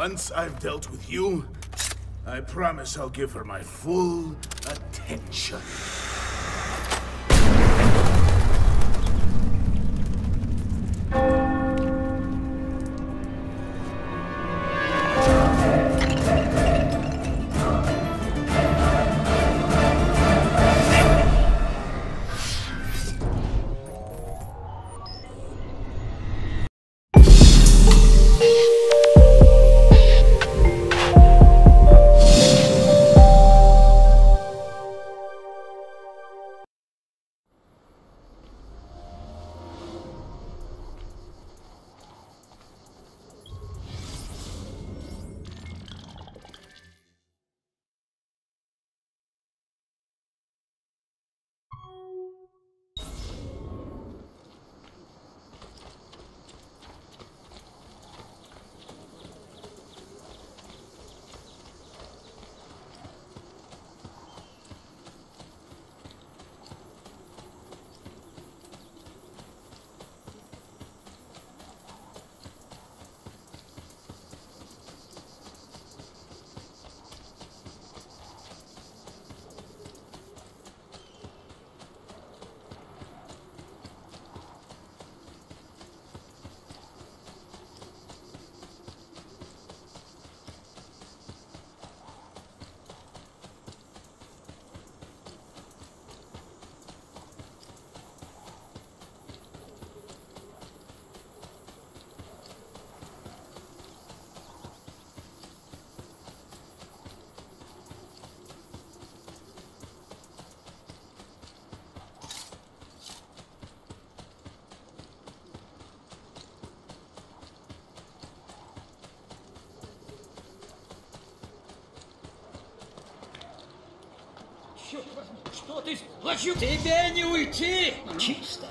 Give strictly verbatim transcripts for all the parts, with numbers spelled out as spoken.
Once I've dealt with you, I promise I'll give her my full attention. Что ты сплачу? Тебе не уйти! Чисто.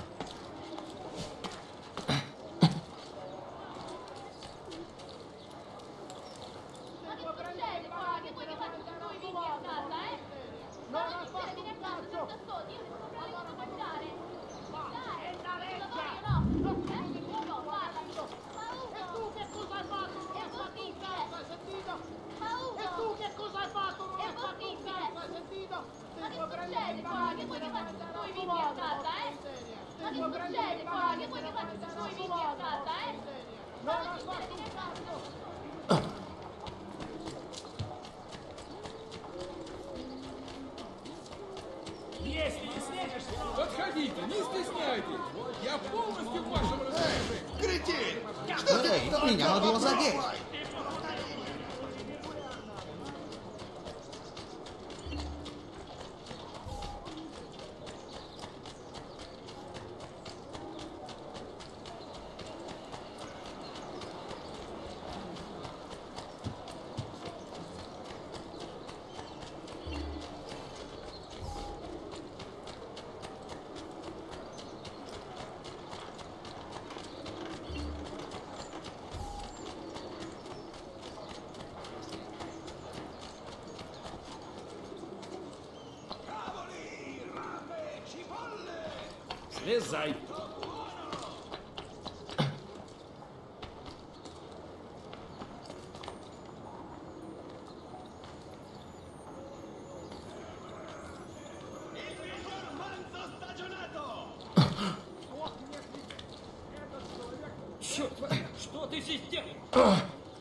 Если не снежешься, подходите, не стесняйтесь. Я полностью в вашем распоряжении. Кретин! Что ты? Меня могло задеть. Слезай. Черт, что ты здесь делаешь?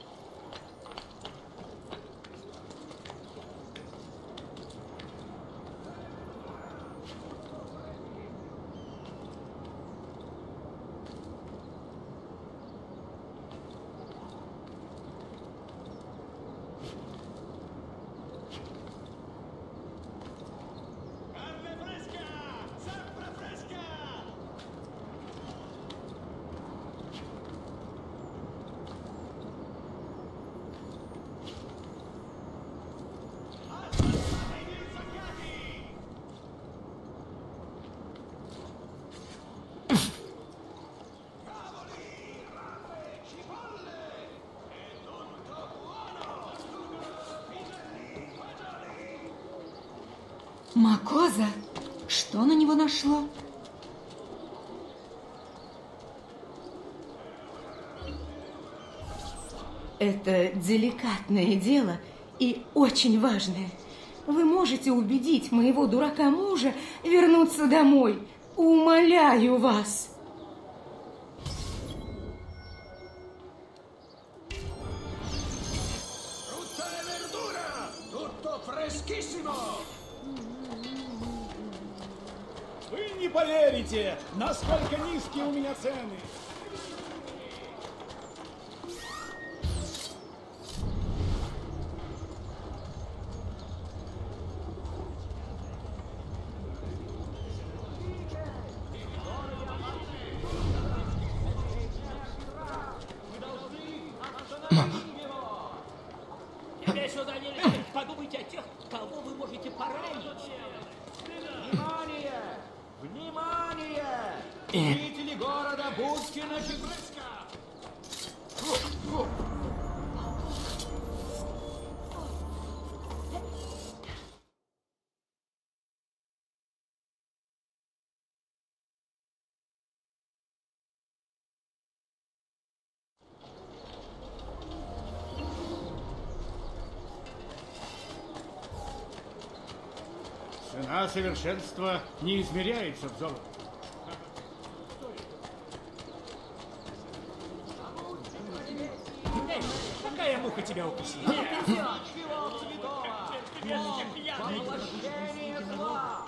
Макоза? Что на него нашло? Это деликатное дело и очень важное. Вы можете убедить моего дурака мужа вернуться домой. Умоляю вас. Вы не поверите, насколько низкие у меня цены. Теперь сюда не лезьте. Подумайте о тех, кого вы можете поранить. Внимание! Внимание! Жители города будьте начеблыска! Цена совершенства не измеряется в золоте. Эй, какая муха тебя укусила? Ничего святого! Воплощение зла!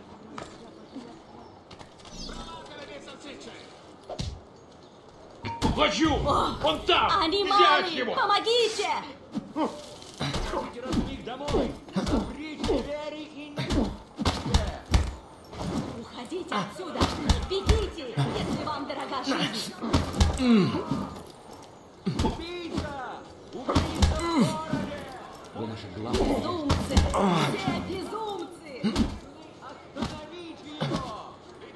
Плачу! Он там! Они Взять мали! его! Помогите! Идите от них домой! Заприте двери и не пустите! Уходите отсюда! Бегите, если вам дорога жизнь! Убийца! Убийца в городе! Вы наши главные. Безумцы! Все безумцы! Остановите его!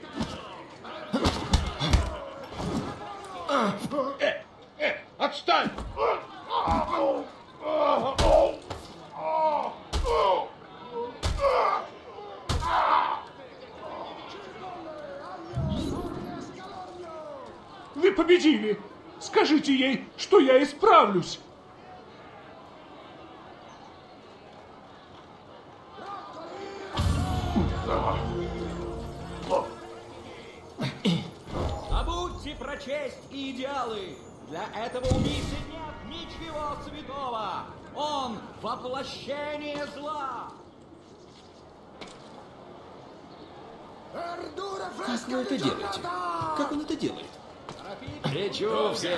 Э, э, отстань! Вы победили! Скажите ей, что я исправлюсь! Забудьте про честь и идеалы! Для этого убийцы нет ничего святого! Он воплощение зла! Как вы это делаете? Как он это делает? Лечу все!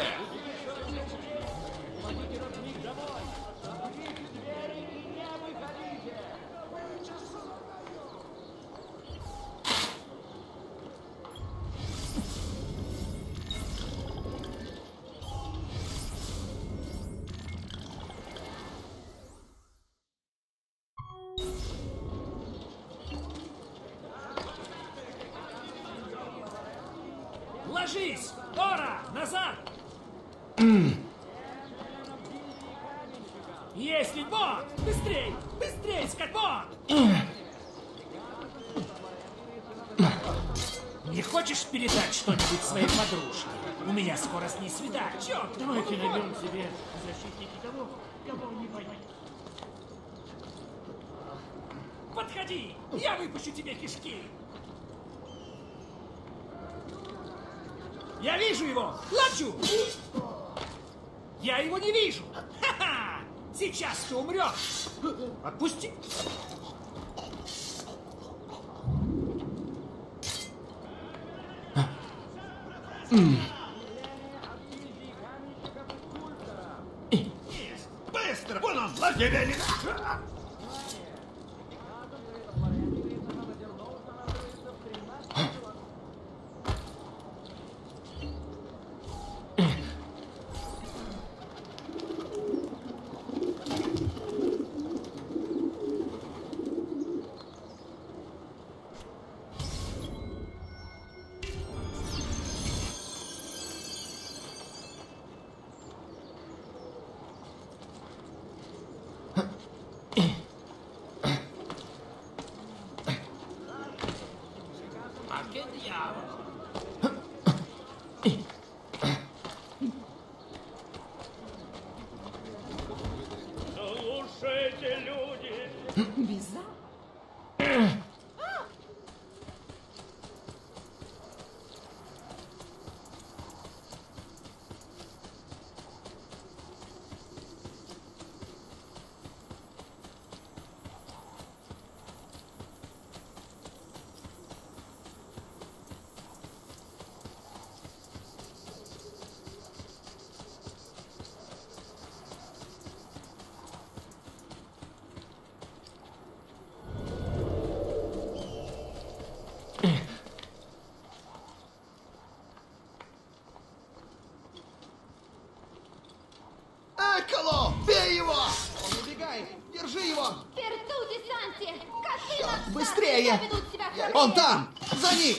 Ложись! Тора! Назад! Если бог! Быстрей! Быстрей, скотбог! Не хочешь передать что-нибудь своей подружке? У меня скоро с ней свидание. Черт, давайте найдем себе защитники того, кого не боюсь. Подходи! Я выпущу тебе кишки! Я вижу его! Лачу! Я его не вижу! Ха-ха! Сейчас ты умрешь! Отпусти! Быстро! Вон он! Тебя не... Быстрее! Ведут себя как Он там! За ним!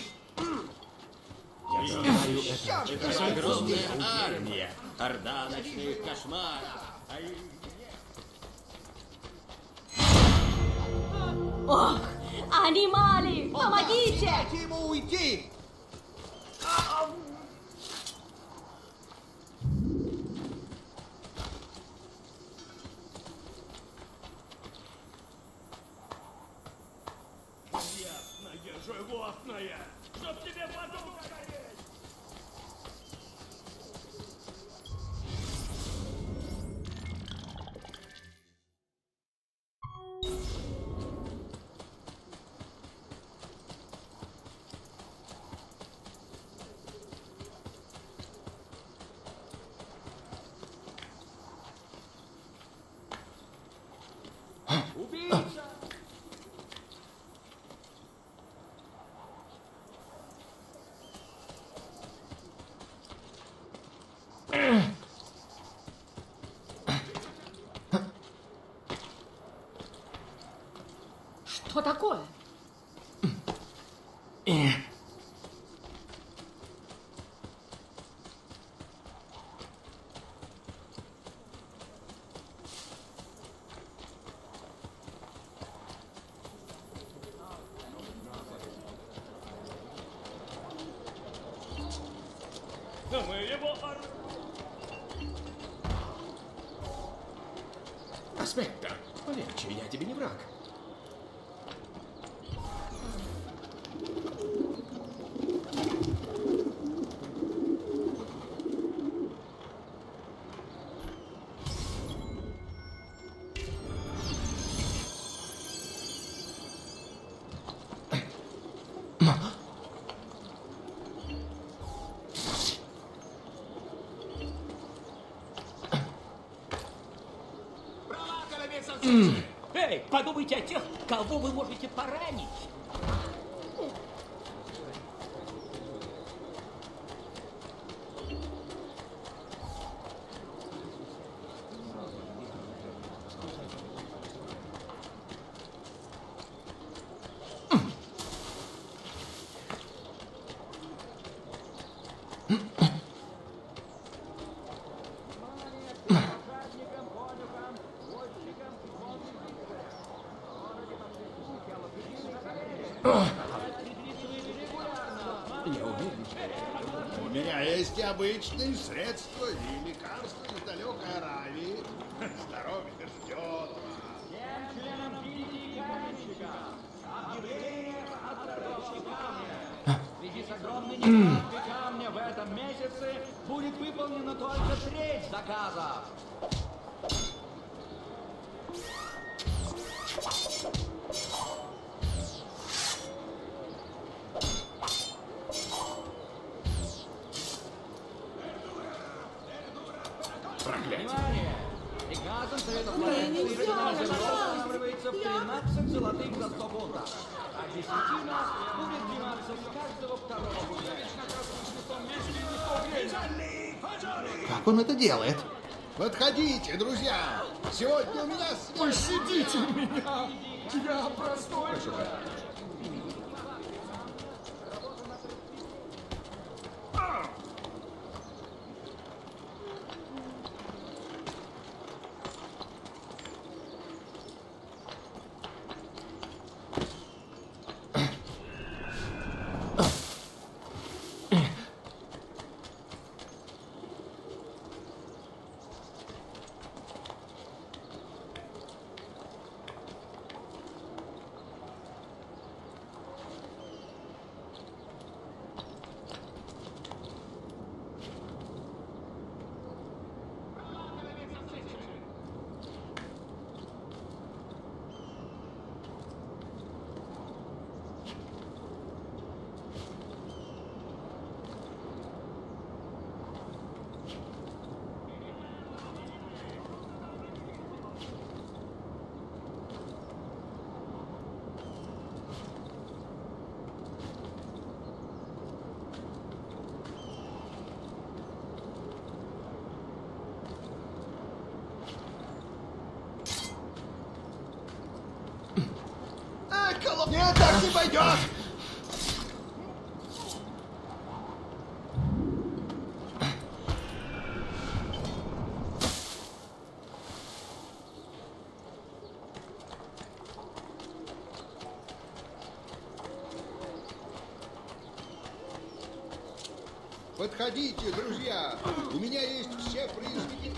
Это огромная армия. Орда ночных кошмаров. А их Ох, анимали, помогите! Дайте ему уйти! Ясное, животное! Чтоб тебе подумать! убийца! Что такое? Мы его ор... Аспекта, полегче, я тебе не враг. Эй, подумайте о тех, кого вы можете поранить. У меня есть и обычные средства и лекарства из далекой Аравии. Здоровье ждет вас. Всем членам гильдии каменщиков объявление о торговке камня. В связи с огромной нехваткой камня в этом месяце будет выполнена только треть заказов. Внимание! Приказом Совета Флоренции региональный устанавливается в тринадцать золотых за сто фунтов, а десятина будет взиматься с каждого второго гуляя. Как он это делает? Подходите, друзья! Сегодня у меня связь. Пощадите меня! Я простой человек. не пойдет! Подходите, друзья! У меня есть все признаки.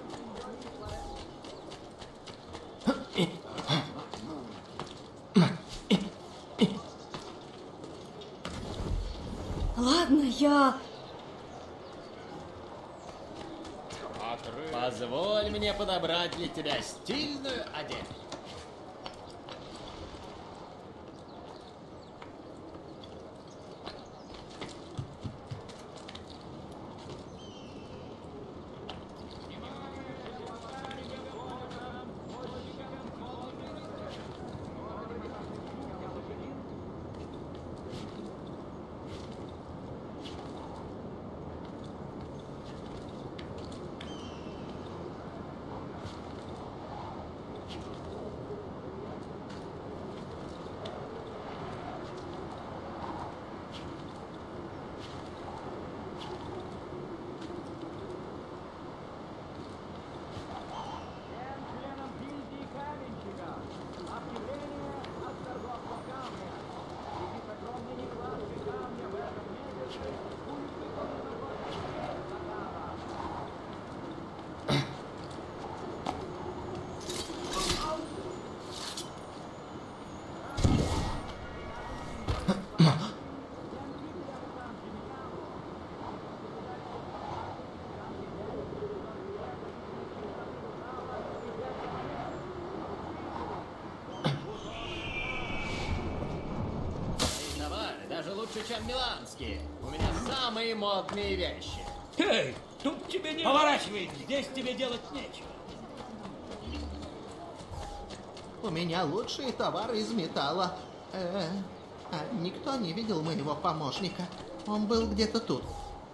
Ладно, я... Позволь мне подобрать для тебя стильную одежду. Даже лучше, чем миланские. У меня самые модные вещи. Эй, тут тебе не... Поворачивай, здесь тебе делать нечего. У меня лучшие товары из металла. Э, а никто не видел моего помощника. Он был где-то тут.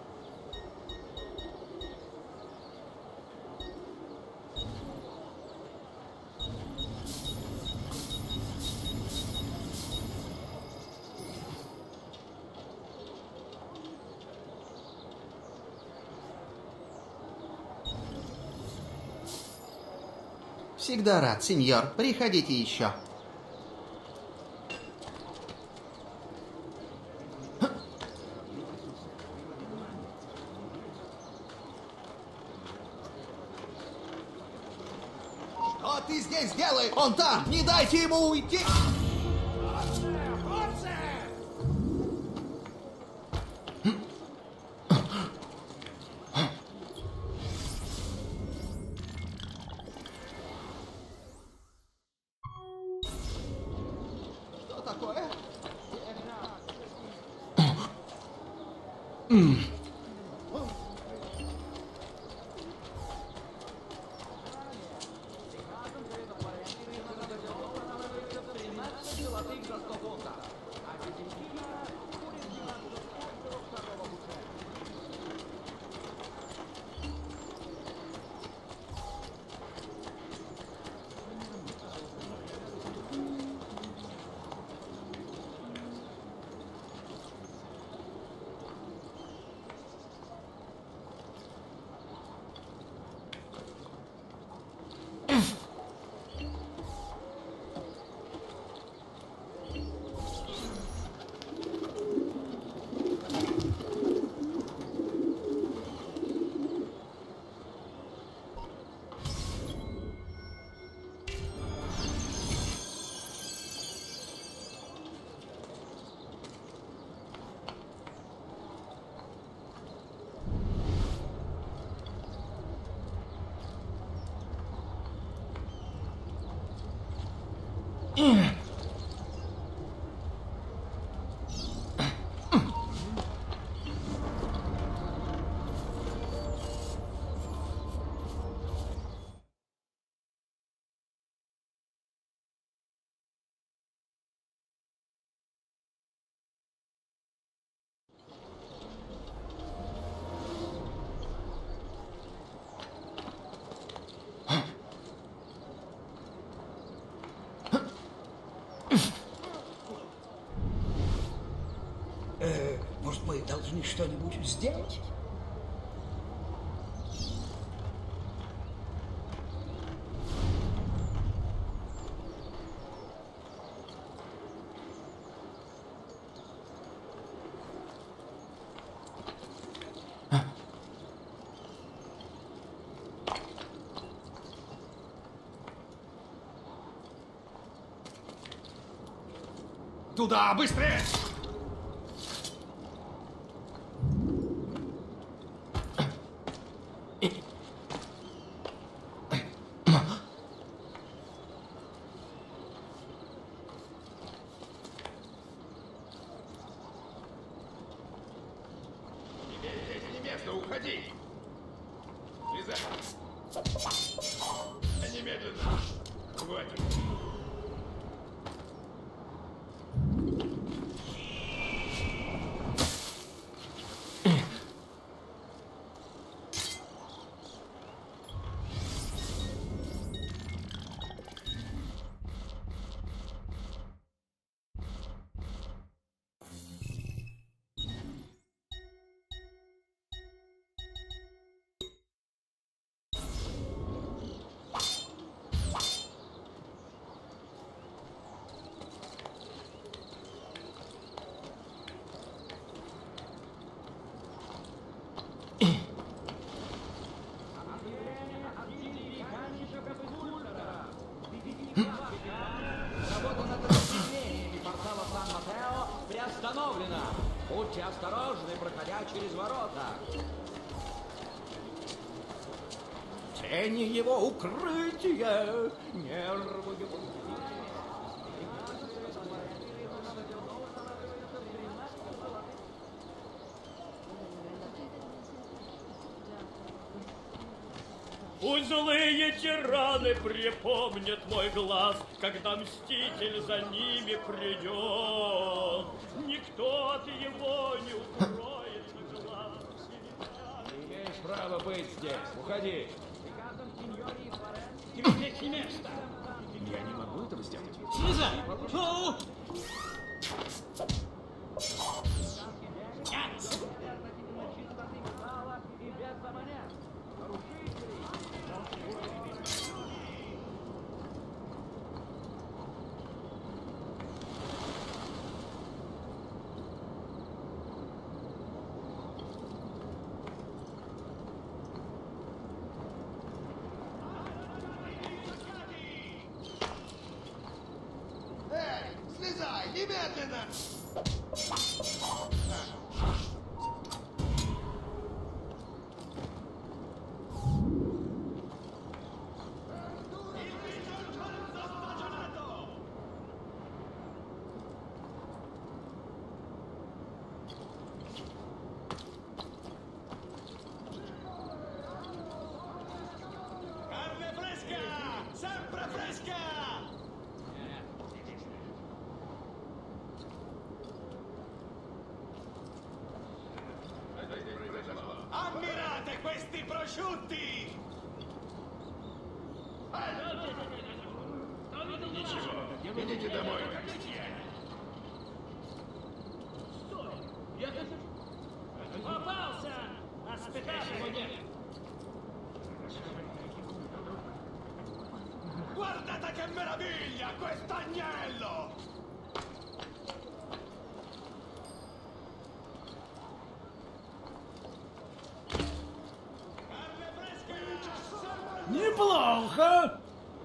Всегда рад, сеньор. Приходите еще. Что ты здесь делаешь? Он там! Не дайте ему уйти! Э, может, мы должны что-нибудь сделать? Туда, быстрее! Здесь не место, уходи! Слезай! Немедленно! Хватит! Приостановлено! Будьте осторожны, проходя через ворота. Тени его укрытия, нервы его... Пусть злые тираны припомнят мой глаз, когда мститель за ними придет. Никто от его не укроет глаз. Имеешь право быть здесь. Уходи. Тебе здесь не место. Я не могу этого сделать. Слезай! Ну! Нет! Эй, слезай, немедленно! Carne fresca! Sempre fresca! Ammirate questi prosciutti! Ничего, идите домой. Попался! А спитав его нет. Guardate che meraviglia, quest'agnello! Неплохо!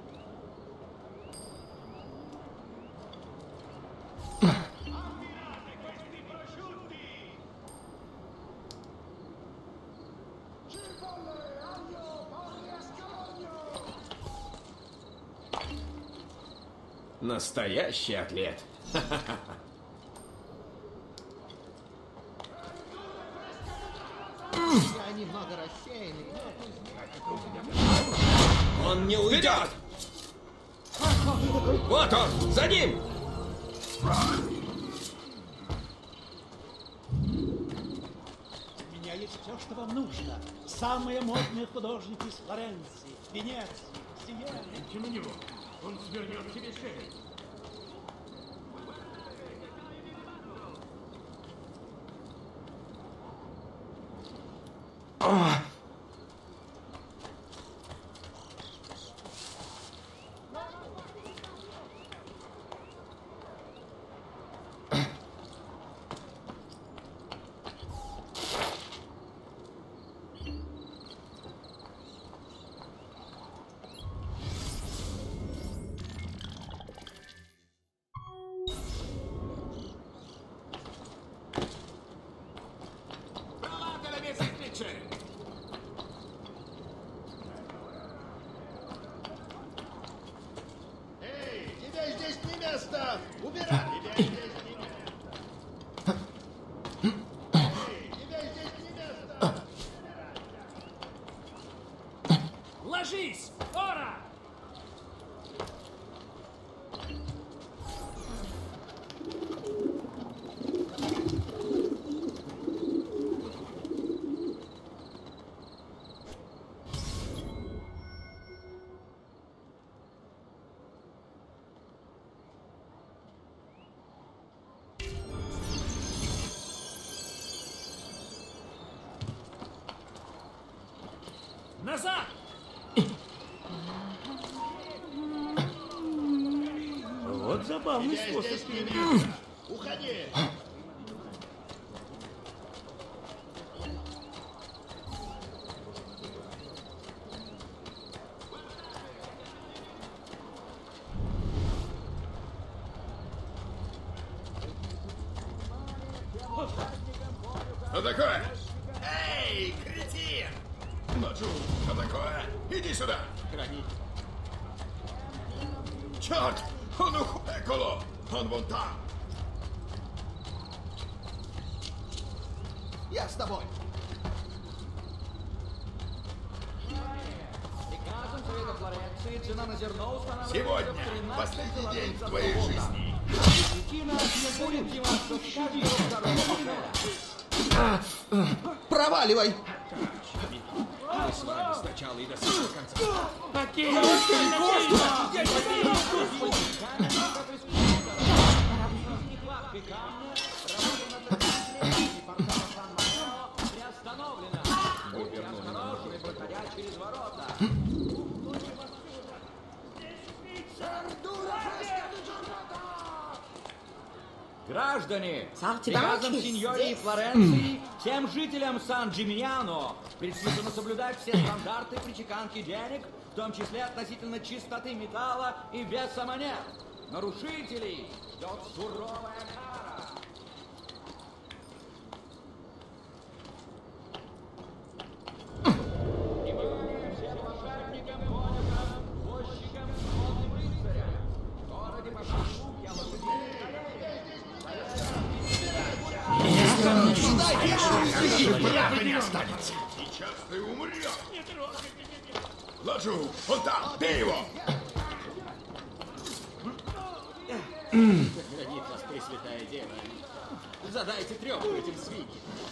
Настоящий атлет. Я немного рассеянный, но Он не уйдет! Вот он! За ним! У меня есть все, что вам нужно. Самые модные художники из Флоренции, Венеции, Сиены. Идите на него. Он свернет тебе шею. Эй, тебе здесь не место! Убирай! Тебе здесь не место! Эй, тебе здесь не место! Ложись! Ора! Назад! Вот забавный Тебе способ. здесь не место! Уходи! Что такое? Эй, кретин! Наджу, что такое? Иди сюда! Хранитель. Черт! Он уходит! Эколо! Он вон там! Я с тобой. Приказом Совета Флоренции цена на зерно устанавливается Сегодня в тринадцать последний долларов день за твоей фунта. жизни. Десятина не будет деваться с каждого второго фунта. Проваливай! Мы с вами сначала и до самого конца. Окей! Нехватки камня, работа над портала Сан-Матео приостановлена. Будьте осторожны, проходя через ворота. Граждане, приказом сеньории Флоренции всем жителям Сан-Джимиано предписано соблюдать все стандарты при чеканке денег, в том числе относительно чистоты металла и веса монет. Нарушителей ждет суровая кара. Внимание всем лошадникам, конюхам, возчикам, конным рыцарям. В городе пошли я лошадей. Прямо не останется. Сейчас ты умрешь. Ладжу, он там, бей его! Хранит вас, Пресвятая Дева. Задайте трёпку этим свиньям.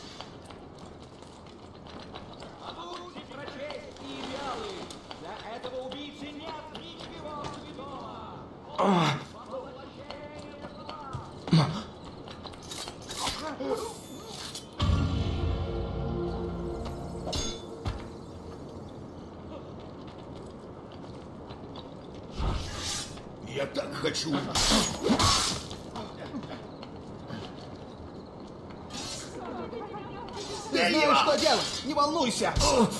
Будьте прочесть и идеалы. Для этого убийцы нет ничего святого. Я так хочу. Ты знаешь, что делать! Не волнуйся!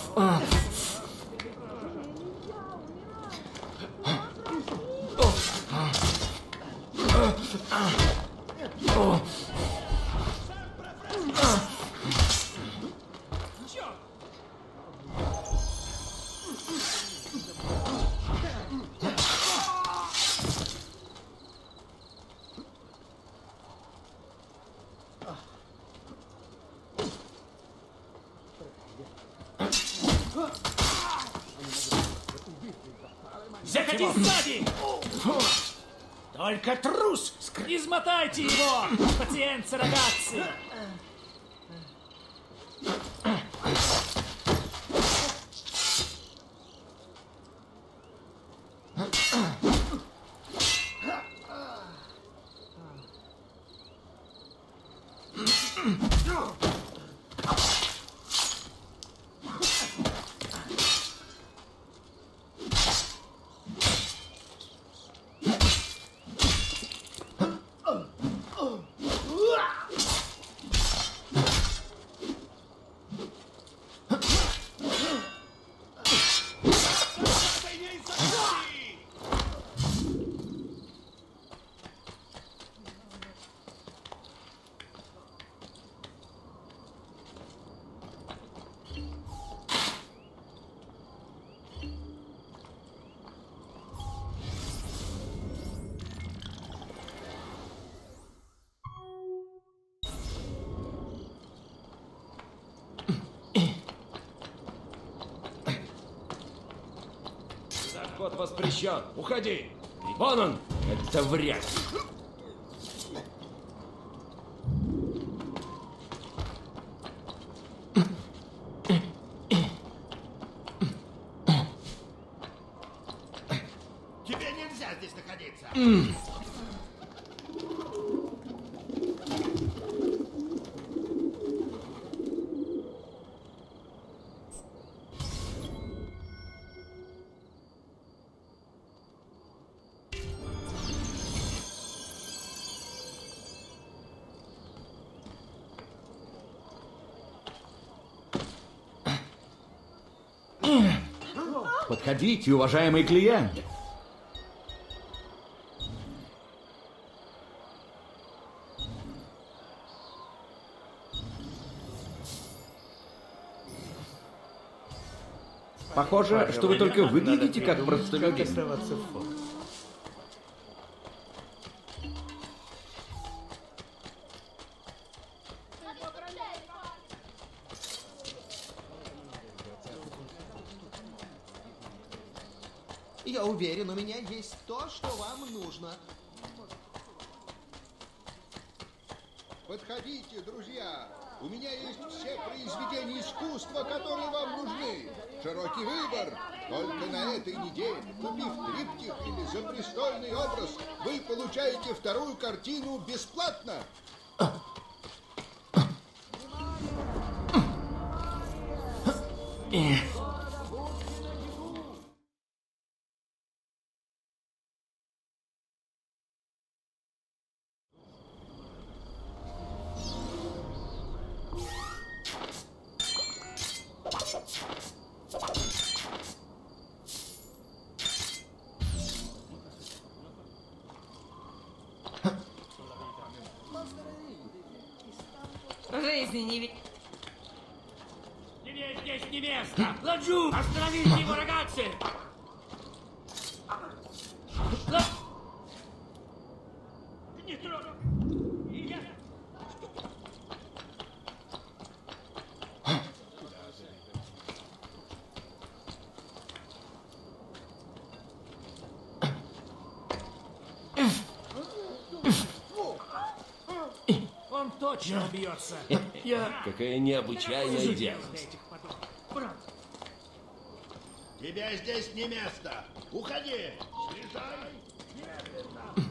Заходи сзади! Только трус! Измотайте его! Пациент Сарагаци! воспрещен. Уходи. Вон он. Это вряд ли. Тебе нельзя здесь находиться. Подходите, уважаемый клиент. Похоже, что вы только выглядите как простолюдин. Я уверен, у меня есть то, что вам нужно. Подходите, друзья. У меня есть все произведения искусства, которые вам нужны. Широкий выбор. Только на этой неделе, купив триптих или запрестольный образ, вы получаете вторую картину бесплатно. Жизни не ведь. Тебе здесь не место! Ладжу! Остановите его, рагazzi! Ла... Не трогай! Я... Он точно бьется. Я... Какая необычайная дерзость. Тебе здесь не место. Уходи. Слезай. Немедленно.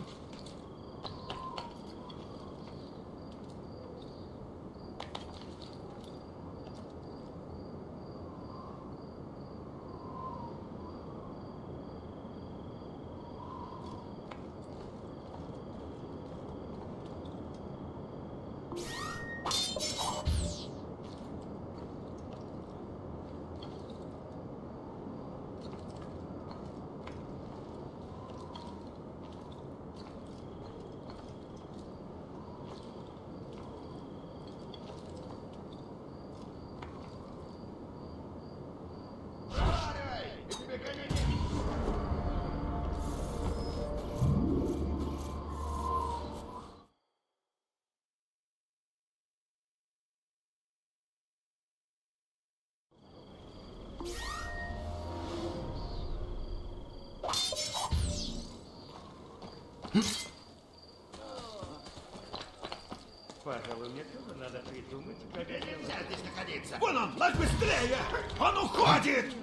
Пожалуй, мне тоже надо придумать, как Тебе нельзя здесь находиться. Вон он, лак быстрее! Он уходит!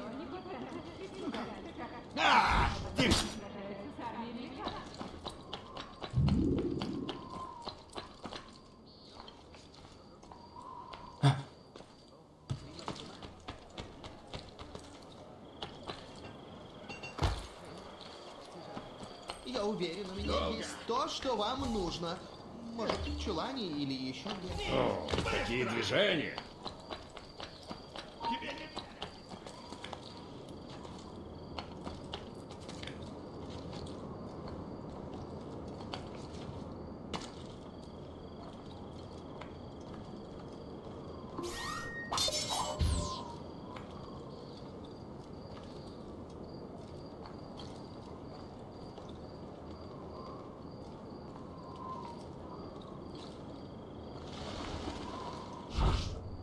А, ты... Я уверен, у меня Долго. есть то, что вам нужно. Может, в чулане или еще где-то. О, такие движения. Тебе не...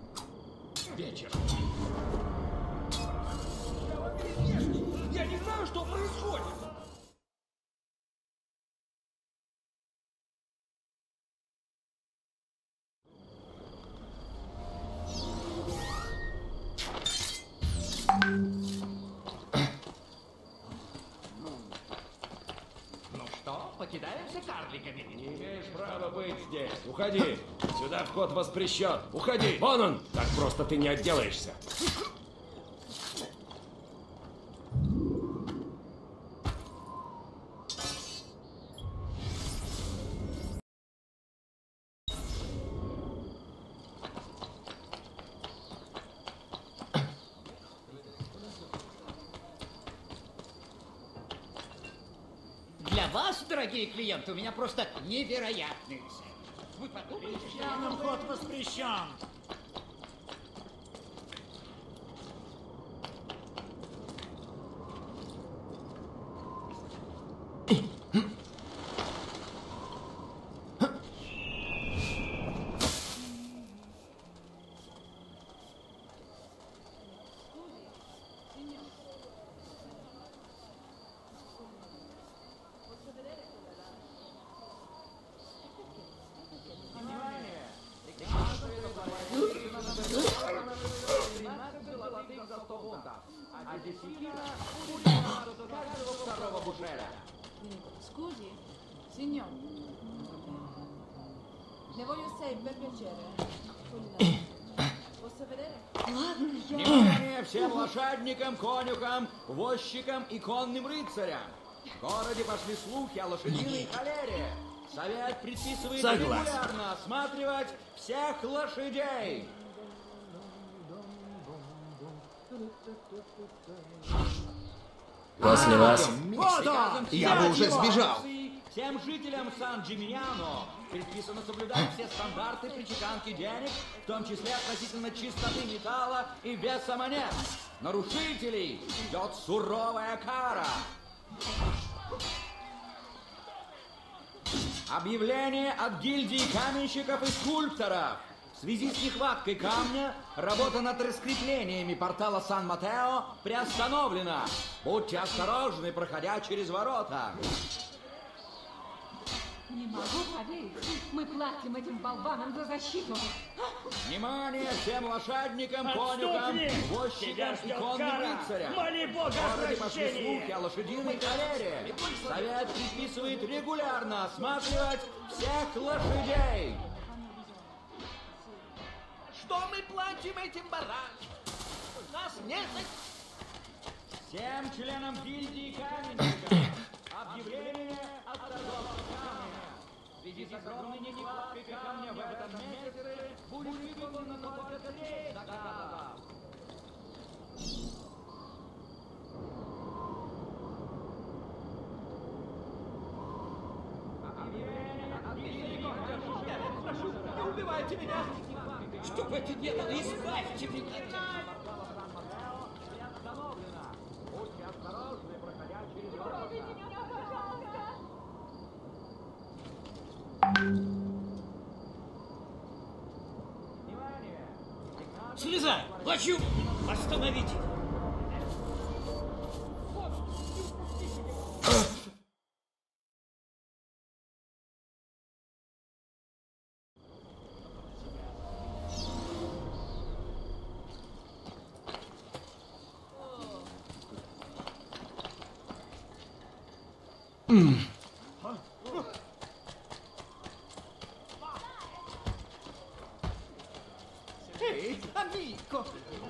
Вечер. Я не знаю, что Что происходит? Ну что, покидаемся карликами? Не имеешь права быть здесь. Уходи. Сюда вход воспрещен. Уходи. Вон он. Так просто ты не отделаешься. Для вас, дорогие клиенты, у меня просто невероятный рецепт. Вы подумайте, что я... Вход воспрещен. Scusi, signor. Ne voglio sei per piacere. Posso vedere? Ладно, я... Внимание всем лошадникам, конюхам, возчикам и конным рыцарям. В городе пошли слухи о лошадиной холере. Совет предписывает Согласен. регулярно осматривать всех лошадей. После вас. Вот он! Я бы уже сбежал. Всем жителям Сан-Джиминьяно предписано соблюдать все стандарты при чеканке денег, в том числе относительно чистоты металла и веса монет. Нарушителей ждет суровая кара. Объявление от гильдии каменщиков и скульпторов. В связи с нехваткой камня работа над раскреплениями портала Сан-Матео приостановлена. Будьте осторожны, проходя через ворота. Не могу поверить. Мы платим этим болванам за защиту. Внимание всем лошадникам, конюхам, возчикам и конным рыцарям. Моли Бога В городе пошли прощения. слухи о лошадиной холере. Совет предписывает регулярно осматривать всех лошадей. Что мы платим этим баранам? Нас нет... Всем членам гильдии каменщиков объявление о торговом камне. В связи с огромной нехваткой камня в этом месяце будет выполнено только треть заказов. Объявление от гильдии каменщиков. Прошу, не убивайте меня! Что вы это делали? Избавьте меня! Будьте осторожны, проходя через ворота. Слезай! Плачу! Остановите! Эй, амико!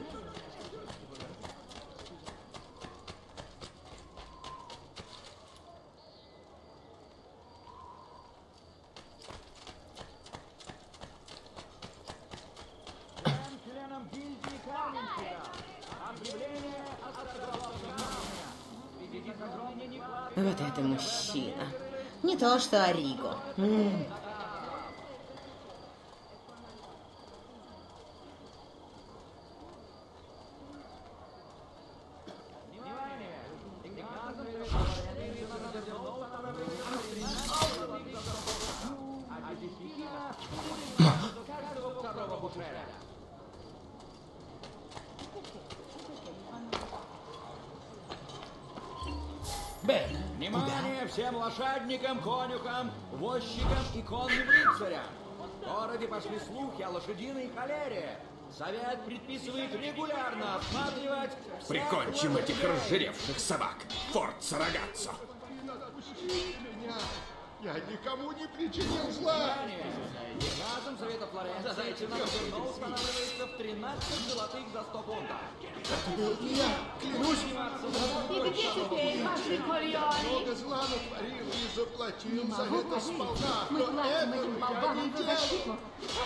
Членам гильдии каменщиков объявление о торговом камне. В связи с огромной нехваткой Вот это мужчина. Не то, что Ориго. М. всем лошадникам, конюхам, возчикам и конным рыцарям. В городе пошли слухи о лошадиной холере. Совет предписывает регулярно осматривать... Прикончим этих разжиревших собак. Форца Рагаццо. Отпустите меня. Я никому не причинил зла. Приказом Совета Флоренции цена на зерно устанавливается в тринадцать золотых за сто фунтов. Это был не я, клянусь. И где теперь ваши кольоны? Много зла натворил и заплатил за Могу это поверить. сполна. Мы Но платим этого этим я болванам не за делал. защиту.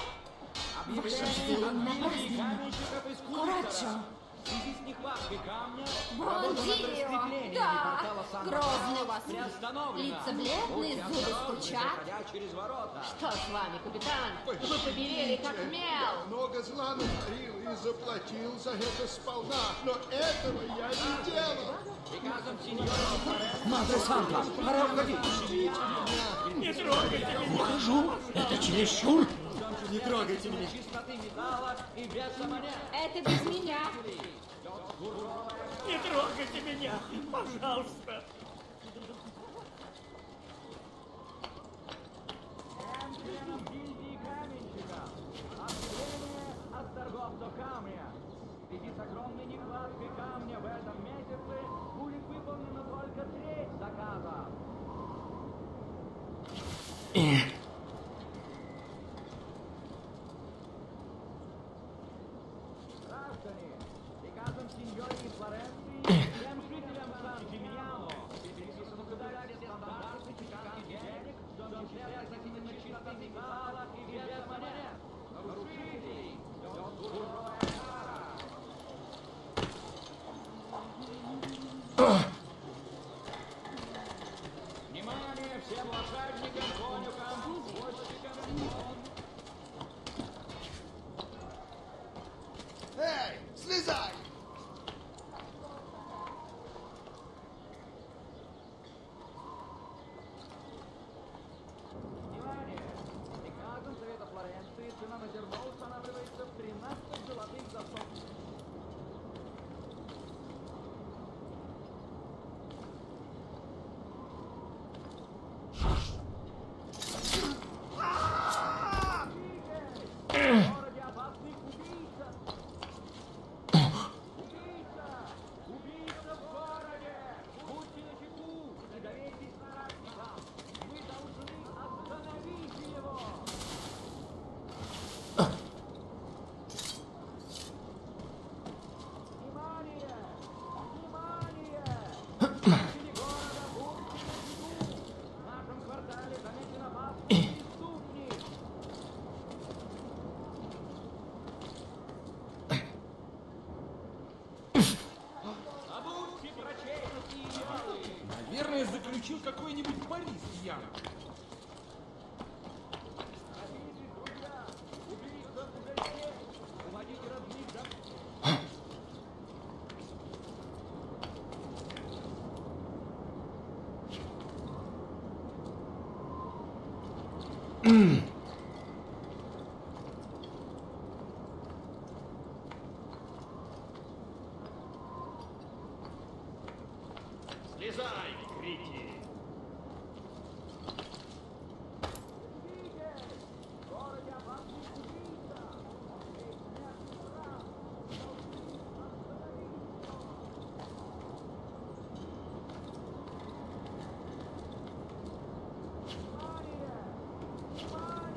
Ваша на праздник. Курачо. В связи с нехваткой камня, Бонжио! Да, грозный у вас вид. приостановлена. Лица бледные, Будьте зубы осторожны, стучат. заходя через ворота. Что с вами, капитан? Вы побелели, как Я мел. много зла натворил и заплатил за это сполна. Но этого я не делал. Приказом сеньора Мадре Санта, пора уходить. Не трогайте меня! Ухожу! Это чересчур! Не трогайте меня. чистоты металла и веса монет. Это без меня. Не трогайте меня! Пожалуйста! Всем членам гильдии каменщиков. Отделение от торговцев камня. В связи с огромной нехваткой камня в этом месяце будет выполнена только треть заказа. Граждане, приказом сеньоры из Флоренции всем жителям Сан-Джимиано переписано соблюдать все стандарты чеканки денег, в том числе относительно чистоты металла и веса монет. Нарушителей ждет суровая кара. Внимание всем лошадникам, конюхам, возчикам. Эй, слезай! Внимание! Приказом Совета Флоренции цена на зерно устанавливается в тринадцать золотых за сто. В городе опасный убийца! Убийца! Убийца в городе! Будьте начеку! Не доверьтесь соратникам! Вы должны остановить его! Внимание! Внимание! Жители города, будьте начеку! В нашем квартале замечен опасный преступник! Забудьте про честность и идеалы! Наверное, заключил какой-нибудь Борис пьяный. Дорогие друзья, убийца уже здесь! Уводите родных за... Слезай, крики! В городе опасный убийца! Здесь смертный страх! Должны остановить его! Внимание! Внимание!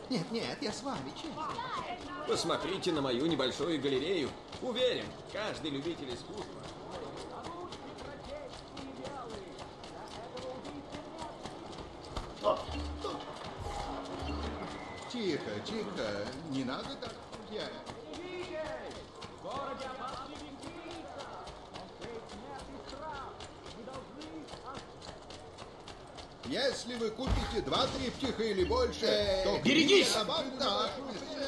Нет, нет, я с вами, честно. Посмотрите на мою небольшую галерею. Уверен, каждый любитель искусства. Тихо, тихо. Не надо так, друзья. В городе опасный винтица. Он стоит смертный страх. Вы должны... Если вы купите два триптиха или больше, Э, то... берегись! Добавлю на вашу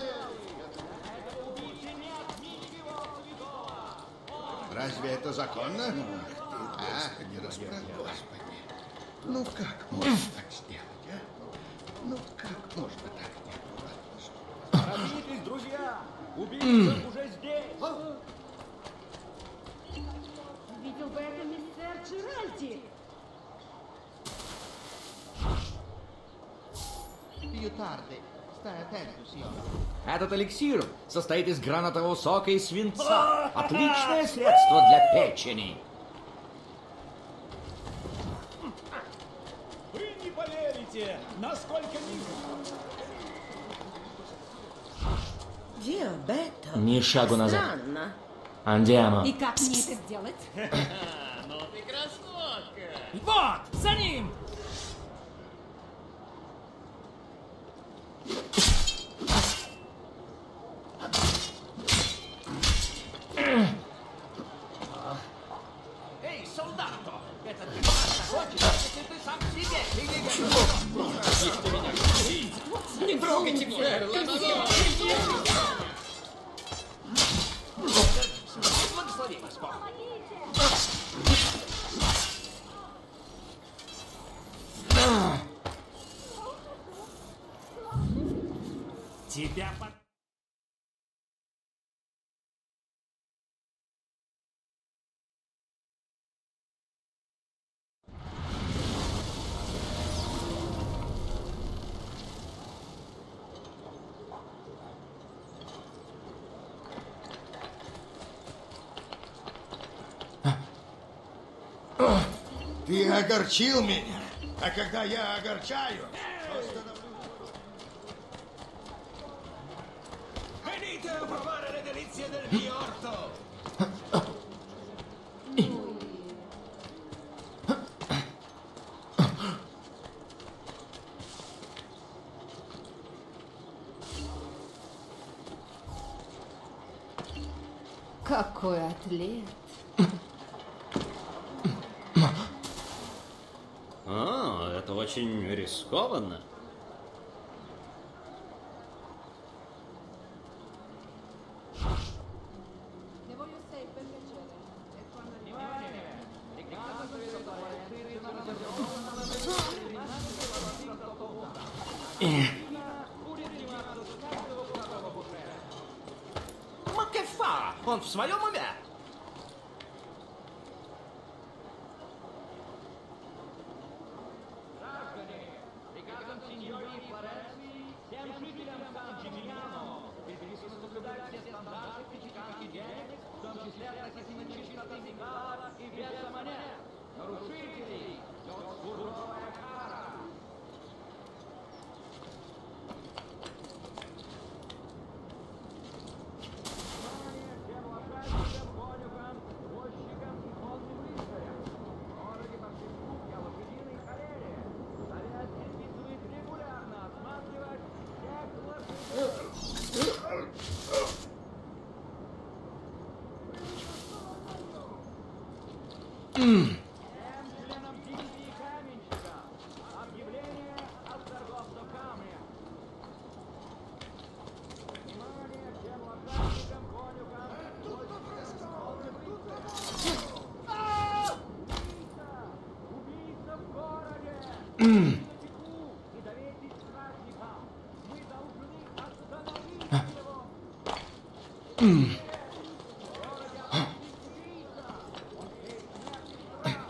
Разве это законно? Ах, не расправляй, Господи. Ну как можно так сделать, а? Ну как можно так делать? Торопитесь, друзья! Убийца уже здесь! Видел бы это мистер Джеральди. Пьютарды. Stai attento, signore. Этот эликсир состоит из гранатового сока и свинца. Отличное средство для печени. Вы не поверите, насколько низко. Диабето. Ни шагу назад. Странно. Андиамо. И как мне это сделать? Ну ты красотка! Вот, за ним! Эй, солдато! Это ты хочешь, если ты сам себе или не Не трогайте меня! Благослови вас, Бог! Тебя под... Ты огорчил меня, а когда я огорчаю, то становлюсь... Venite a provare le delizie del mio orto! Какой атлет. А, это очень рискованно. Ne voglio sei per piacere. Ma che fa? Он в своем уме? Приказом сеньории Флоренции всем жителям Сан-Джиминиано предписано соблюдать все стандарты пятиканки денег, в том числе относительно чистоты металла и веса монет. Нарушителей ждет суровая кара. Внимание всем уважаемым конюхам, возчикам и конным рыцарям. В городе по всему я лошадиной холере. Совет предписывает регулярно осматривать всех лошадей. Всем членам гильдии каменщика объявление от торговцев камня. Внимание всем лошадникам, конюхам, возчикам и конным рыцарям. Убийца в городе! Не доверьтесь стражникам! Мы должны остановить его! В городе опасный убийца! Он стоит смертный страх!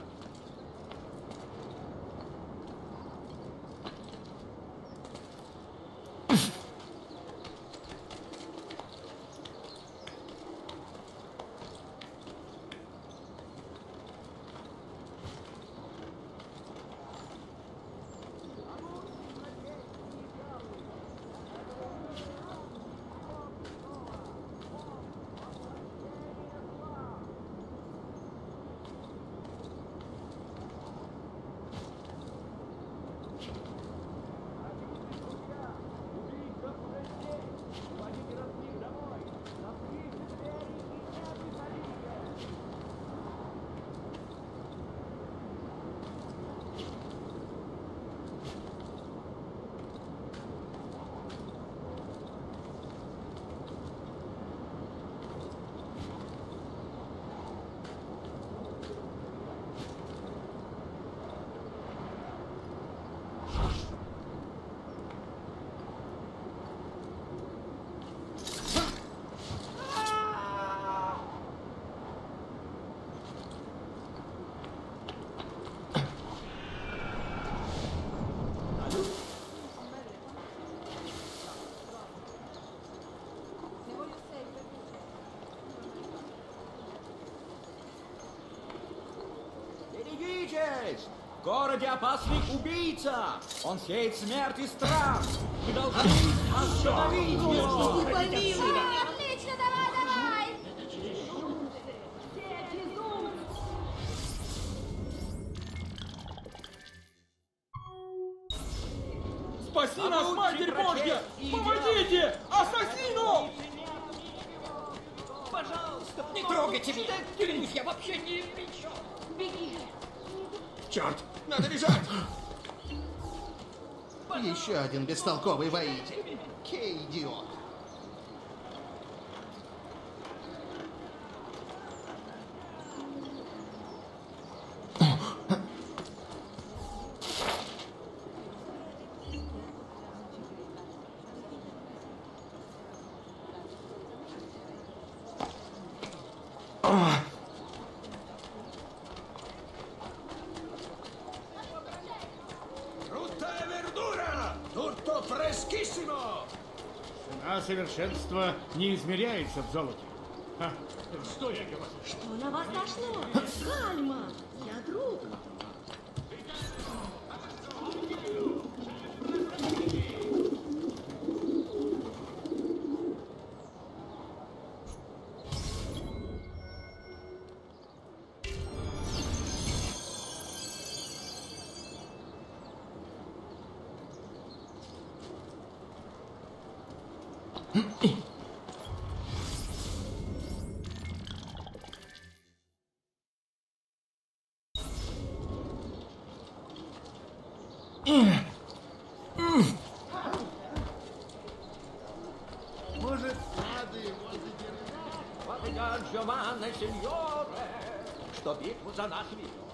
В городе опасный убийца! Он сеет смерть и страх! Мы должны остановить его! Отлично, давай, давай! Спаси нас, Матерь Божья! Помогите! Ассасину! Пожалуйста, не трогайте меня! Клянусь, я вообще не при чем! Беги! Черт, надо бежать! Еще один бестолковый воитель. Кей, идиот. Цена совершенства не измеряется в золоте. А, что я говорю? Что на вас нашло? Кальма! Я друг. Может, надо его задержать? Вот идет Джованна Сеньоре, что битву за нас ведет.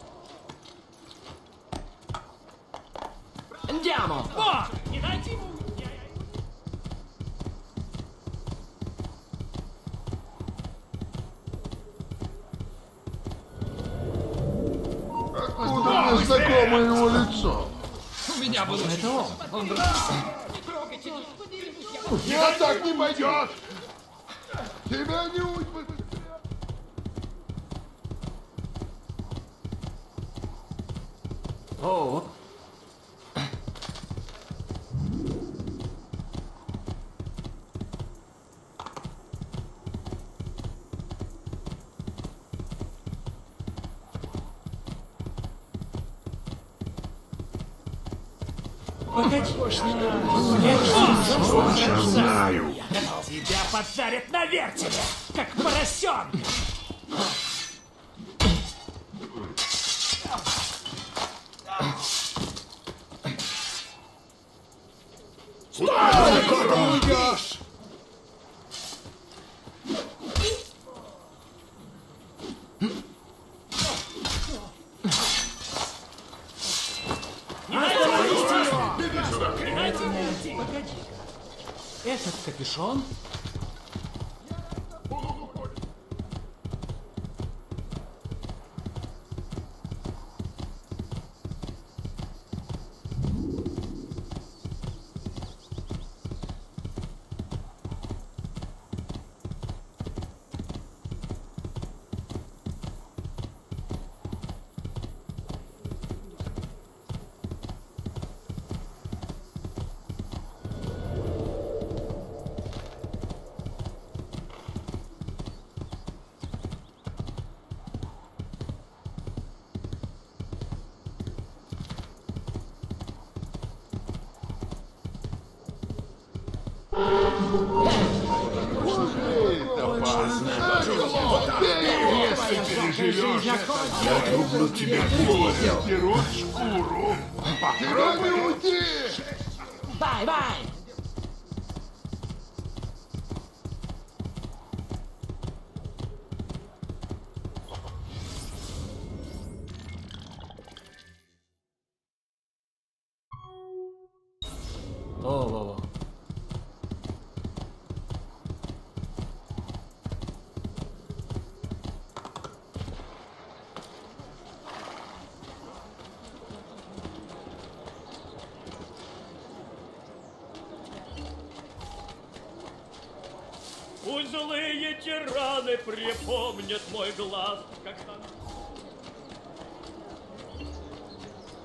Andiamo! О! Не дайте ему! Откуда мне знакомое его лицо? У меня было это он. Он Нет, так не пойдет! Тебя не убьют! О. Я знаю. Тебя поджарят на вертеле, как поросенка. Стой! Куда уйдешь? Погоди-ка. Этот капюшон? Если переживешь, я отрублю тебе голову, стеру шкуру. Попробуй уйти! Бай-бай! О-о-о. Пусть злые тираны припомнят мой глаз, как там...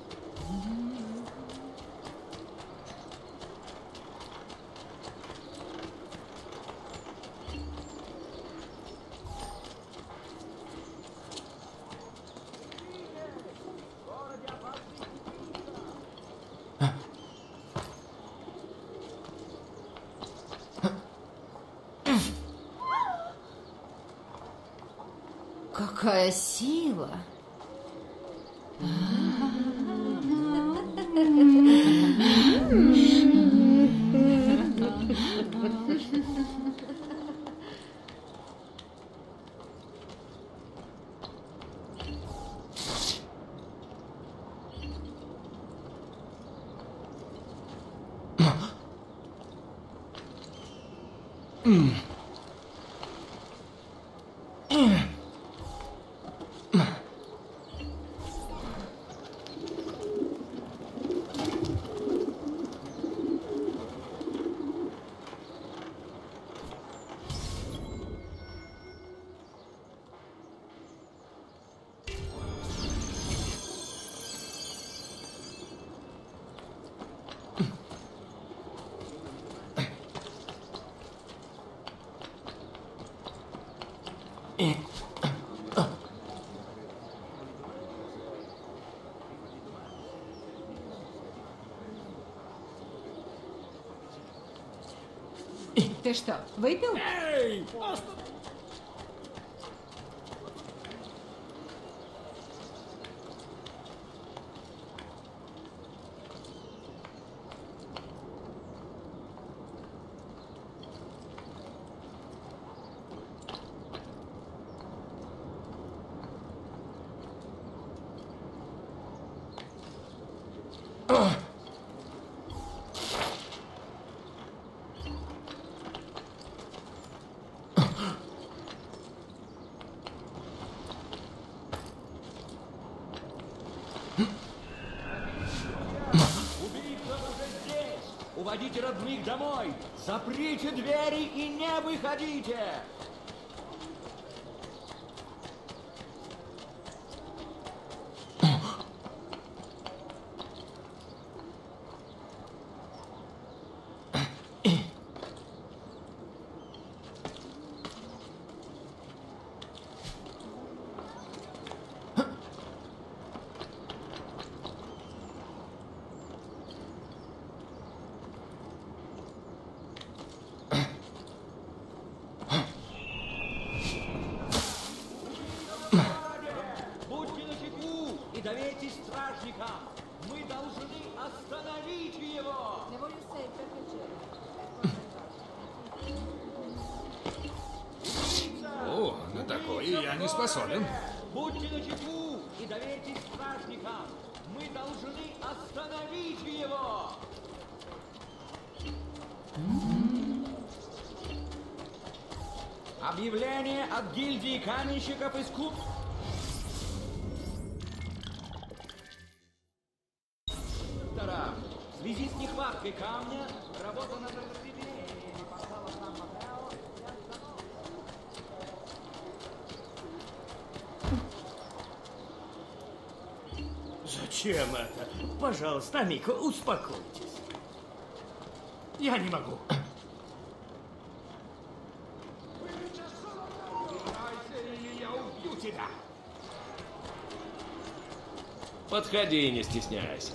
Какая сила! Ты что, выпил? Эй! Ост- Уводите родных домой! Заприте двери и не выходите! Будьте начеку и доверьтесь стражникам! Мы должны остановить его! Ne voglio sempre piacere. О, на такое я не способен. Будьте начеку и доверьтесь стражникам! Мы должны остановить его! Объявление от гильдии каменщиков искусств. В связи с нехваткой камня, работа над распределением поставок нам материала. Зачем это? Пожалуйста, Амико, успокойтесь. Я не могу. Я убью тебя! Подходи и не стесняйся.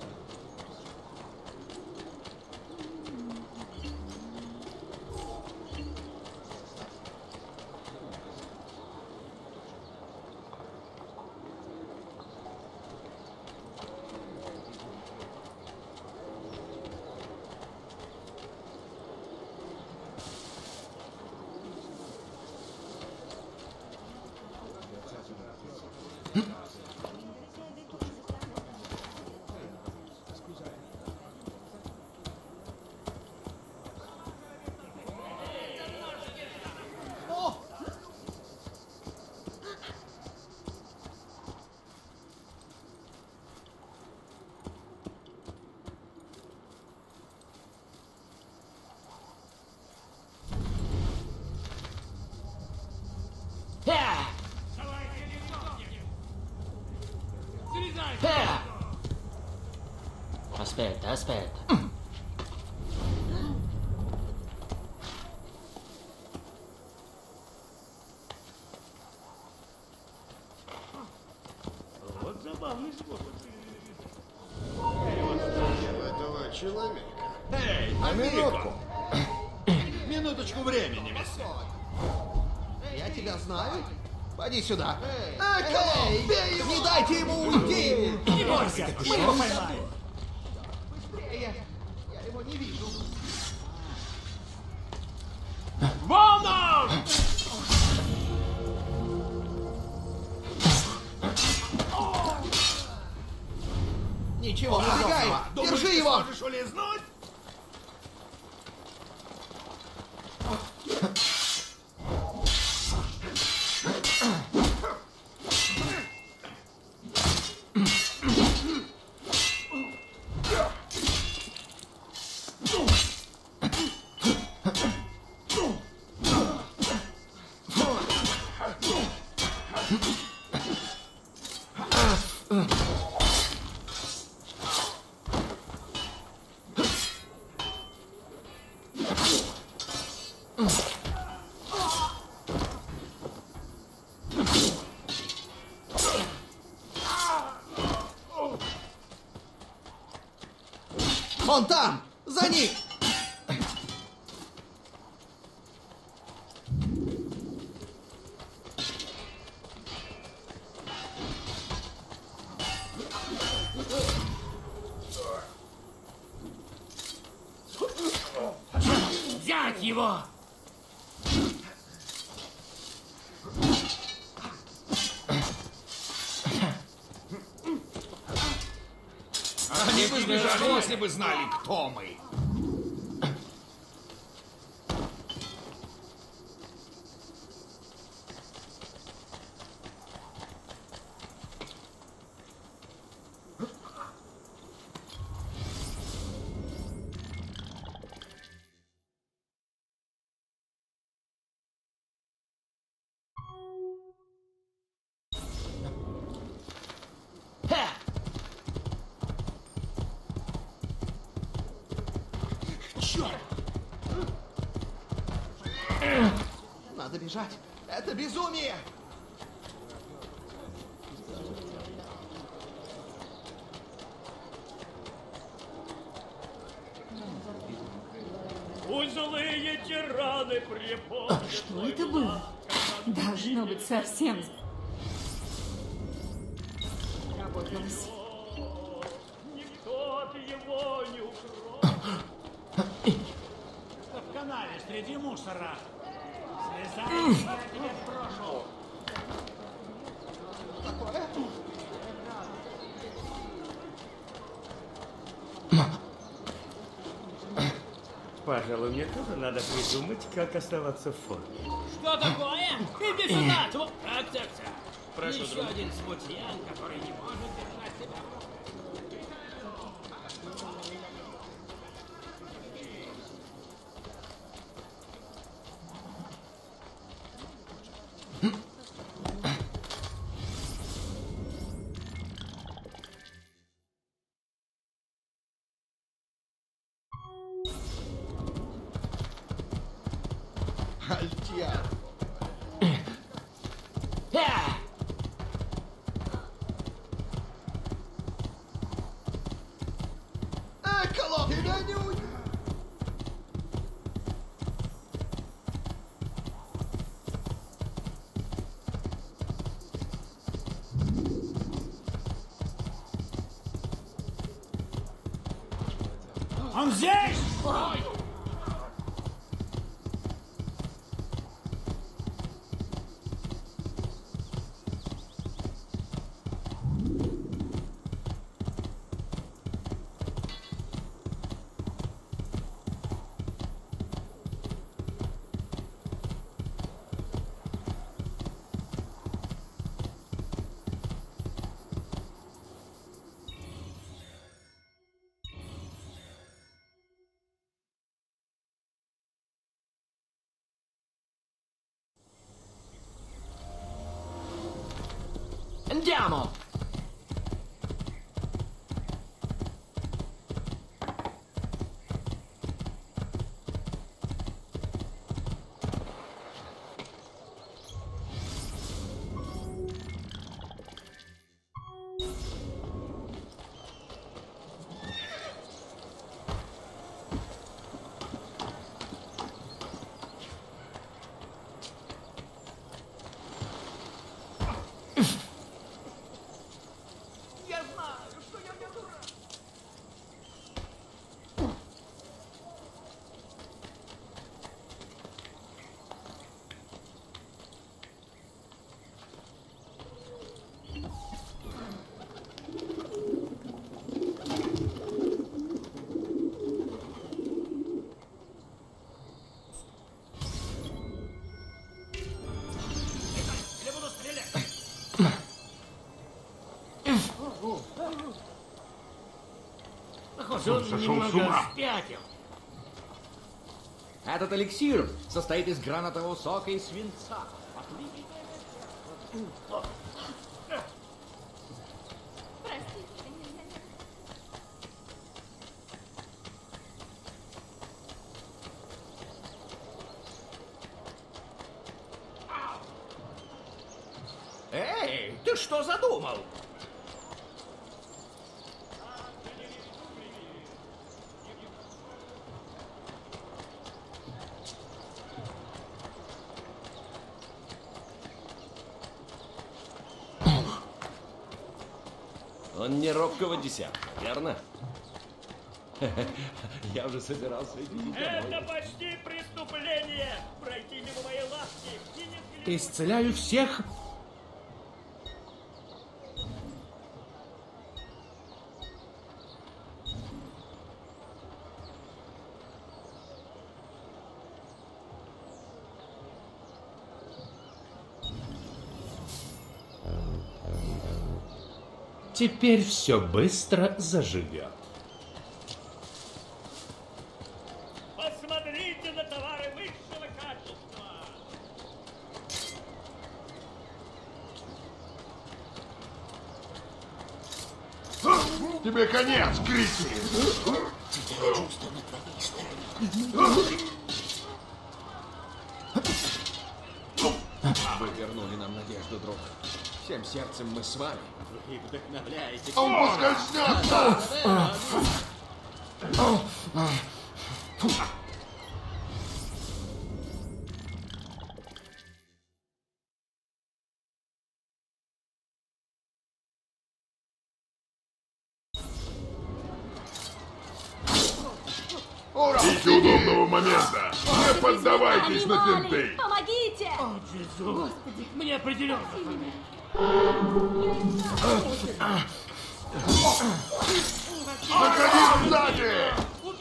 Aspetta, aspetta. Вот забавный способ. Этого человека. Эй, На Амико! минутку. Минуточку времени, месье. Я тебя знаю? Поди сюда. Эй, бей его! Не дайте ему уйти! Не бойся, мы его поймаем. Быстрее! Я его не вижу. Вон он! Ничего, убегай! Держи его! Сможешь улизнуть? Он там! За ним! Взять его! Они бы сбежали, если бы знали, кто мы. Надо бежать. Это безумие! Пусть злые тираны припомнят. Что это было? Должно быть совсем работалось. Никто от его не укроет. В канаве среди мусора. Слезай, я тебя прошу. Такое? Пожалуй, мне тоже надо придумать, как оставаться в форме. Что такое? Иди сюда! Тьфу. Так, так, так. Прошу, Еще друг. один смутьян, который не может держать себя. Альтьяр. Эколо! Тебя не уйдет! Он здесь! Andiamo! Похоже, он сошел немного с ума. спятил. Этот эликсир состоит из гранатового сока и свинца. Эй, ты что задумал? Он не робкого десятка, верно? Я уже собирался идти домой. Это почти преступление! Пройти мимо моей лавки и не... Исцеляю всех. Теперь все быстро заживет. Посмотрите на товары высшего качества! Тебе конец, Крики! Чувство на твоей стороне. Вы вернули нам надежду, друг. Всем сердцем мы с вами. Вы вдохновляете. Он поскользнется! Ждите удобного момента. Не поддавайтесь на финты. Помогите! О, Джизус! Мне определенно. Заходи сзади!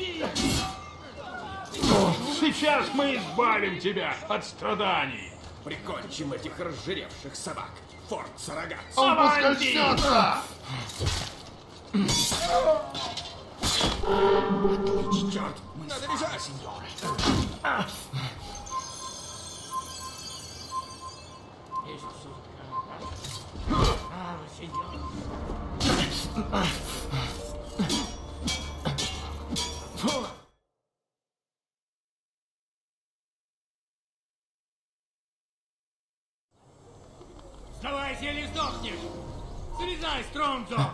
Сейчас мы избавим тебя от страданий. Прикончим этих разжиревших собак. Форт Сарагат. Он поскользнется! Отлично, черт! Надо бежать, сеньор! А, сеньор. Сдавайся или сдохнешь! Слезай, Стронзо!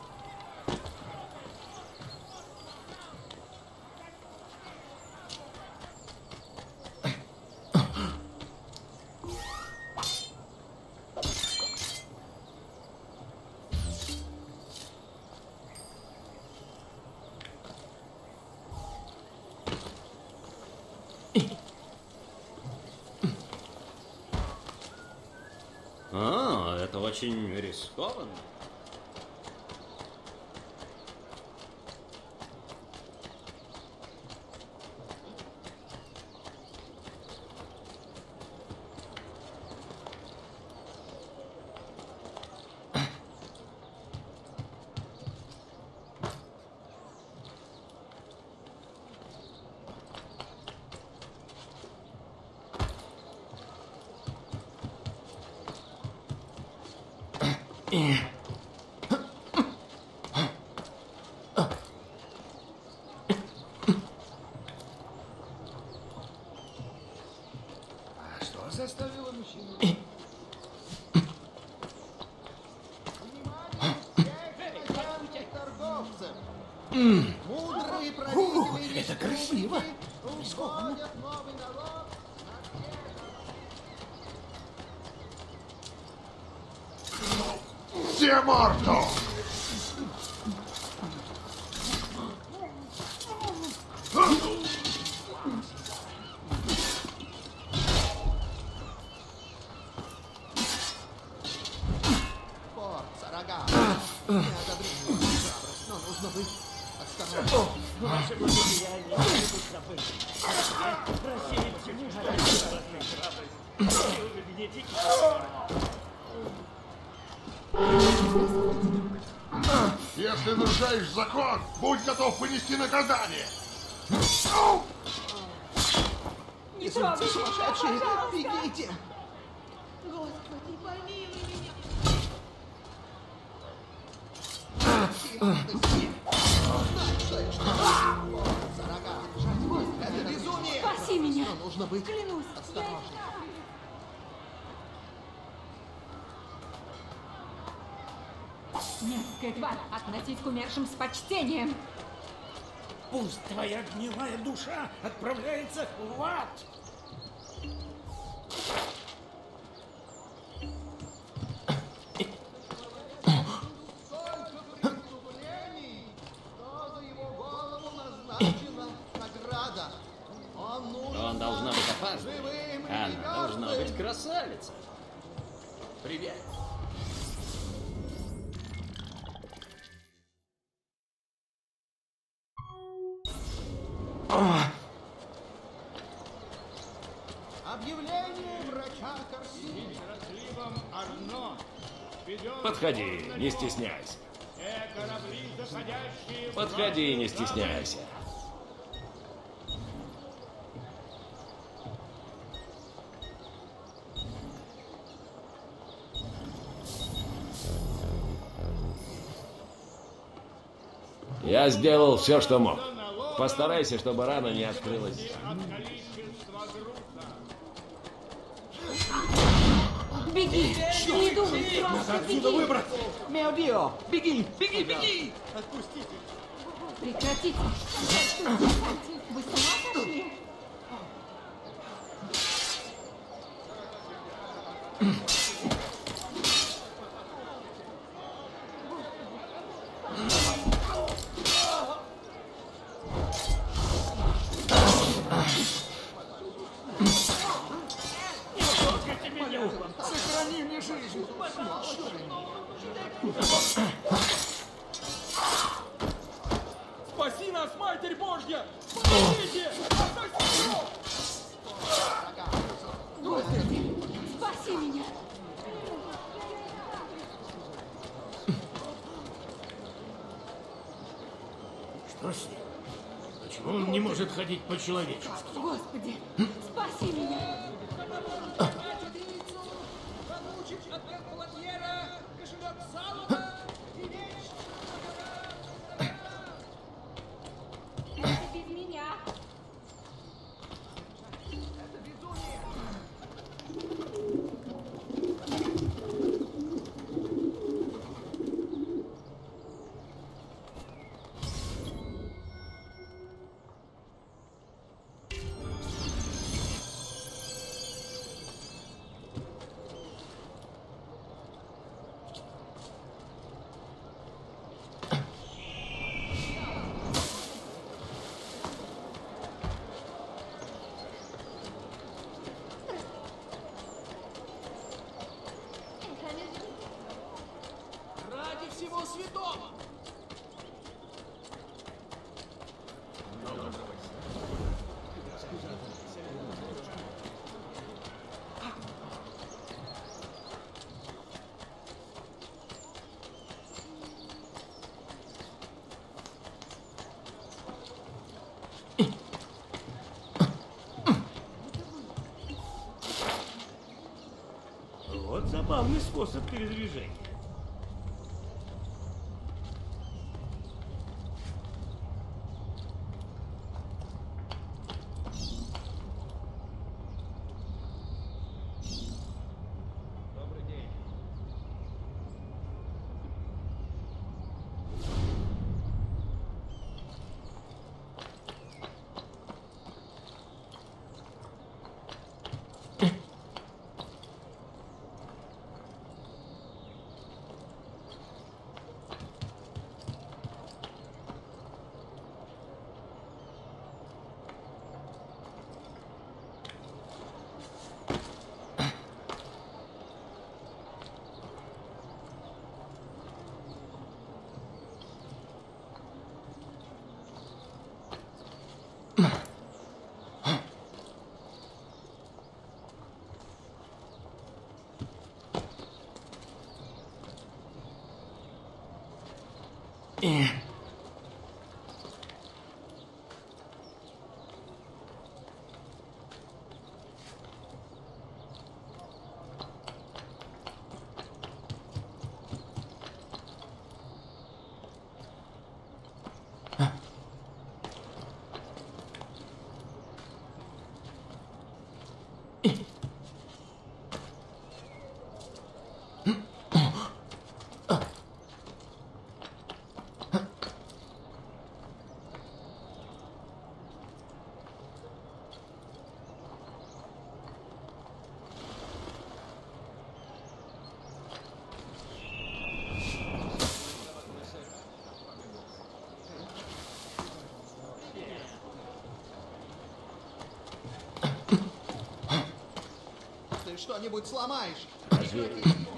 А, это очень рискованно. А что заставило мужчину? Мудрые правители. Это красиво. Исходят новый налог. Все морту! Форт Сарагат. Неодобрительная храбрость, но нужно быть осторожным. Ваше благодеяние будут забыты. Просили почему храбрость. Вы победите. Если нарушаешь закон, будь готов понести наказание. Не трогай, сумасшедшие, бегите! Господи, помилуй меня! Это безумие! Спаси меня! Но нужно быть Клянусь! осторожнее. Мерзкая тварь, относись к умершим с почтением. Пусть твоя гнилая душа отправляется в ад. Награда. Он нужен. Он должна быть опасной. Живым или Она должна мертвым. быть красавица. Привет. Объявление врача Корсини. Подходи, не стесняйся. Подходи, не стесняйся. Я сделал все, что мог. Постарайся, чтобы рана не открылась. Беги! Не думай, просто беги! Мео Дио! Беги! Беги! Беги! Отпустите! Прекратите! Вы с ума сошли? Сохрани мне жизнь! Спаси нас, Матерь Божья! Спасите! Спасите! Господи, спаси меня! Что с ним? Почему он не может ходить по-человечески? Господи, спаси меня! Это без меня! Ради всего святого! Вот забавный способ передвижения. Ты что-нибудь сломаешь? Разве...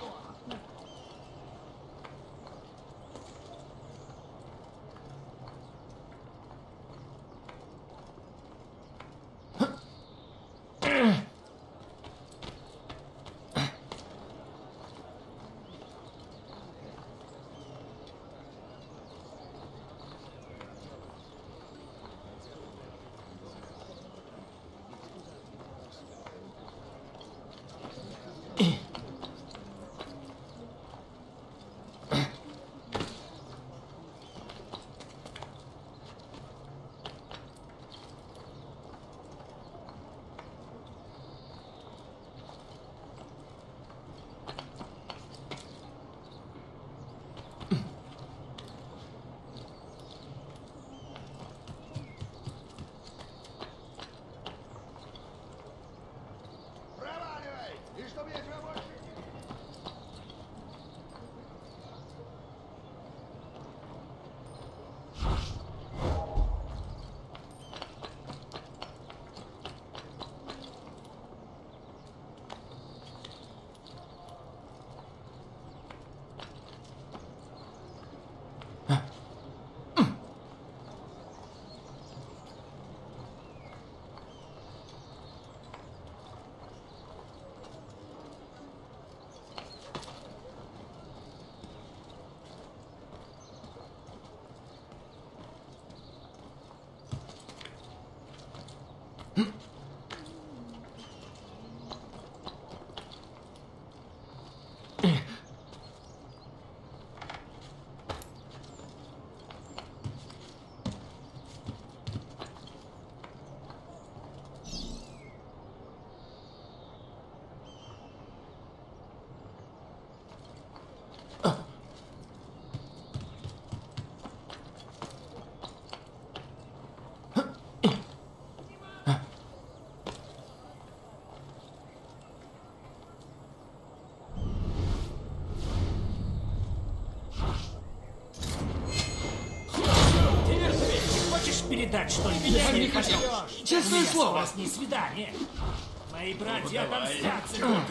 Передать что-нибудь? Я не хочу. Честное слово. У вас не свидание. Мои братья Ну, отомстят.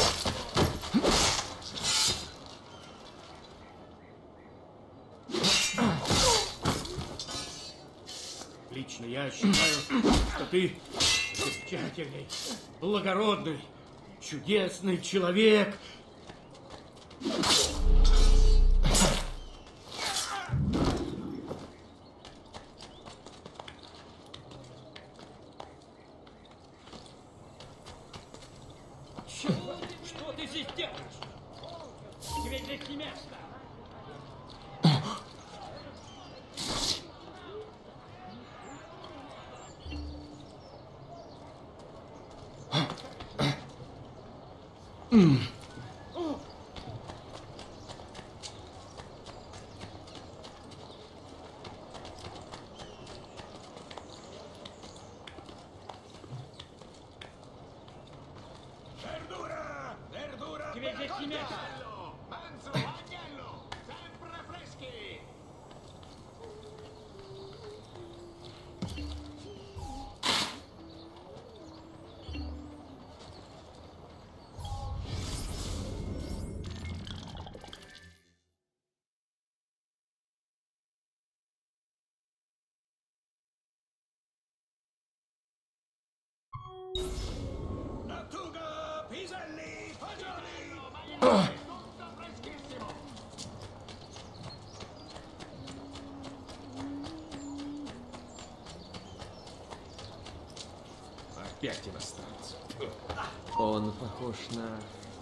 Лично я считаю, что ты замечательный, благородный, чудесный человек. Что ты здесь делаешь? Тебе здесь не место. Mm. Verdura! Verdura! Тебе здесь не место. Manzo, agnello! Sempre freschi! Lattuga, piselli, fagioli! Tutto freschissimo! Он похож на...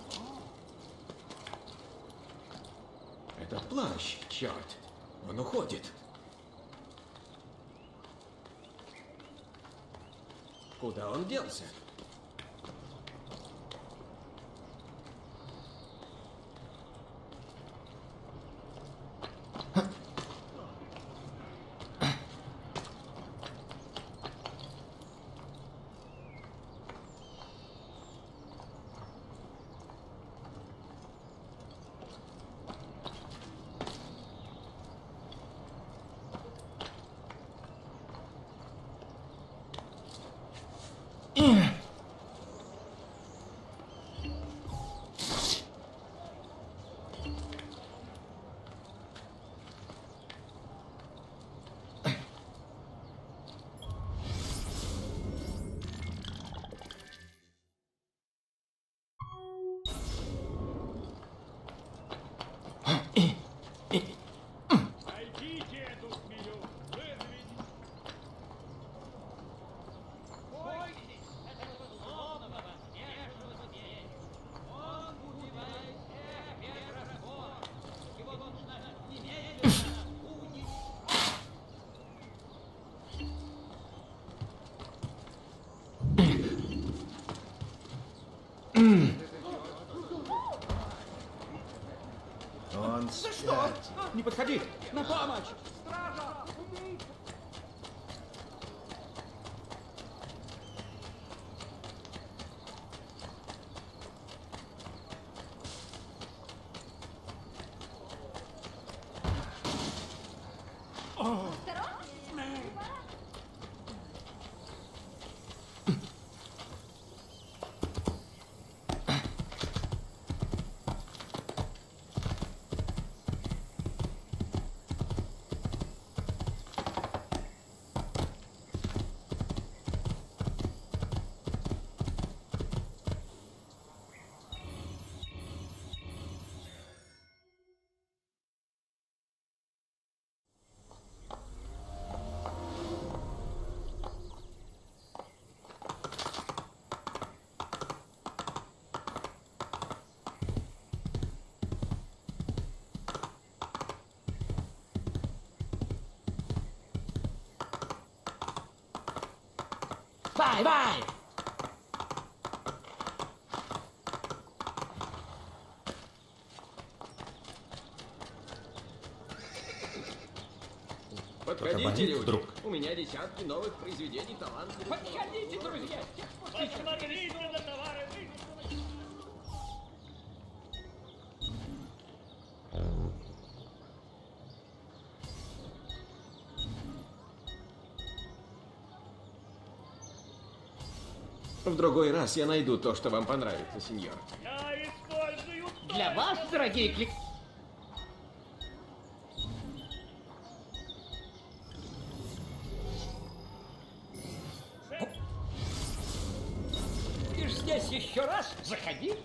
Этот плащ, черт. Он уходит. Куда он делся? Он За что? Не подходи! На помощь! Vai, vai! Подходите, люди. Вдруг. У меня десятки новых произведений талантов. Подходите, друзья! Посмотрите на товары! В другой раз я найду то, что вам понравится, сеньор. Я использую... Для вас, дорогие клик... Ты ж здесь еще раз? Заходи.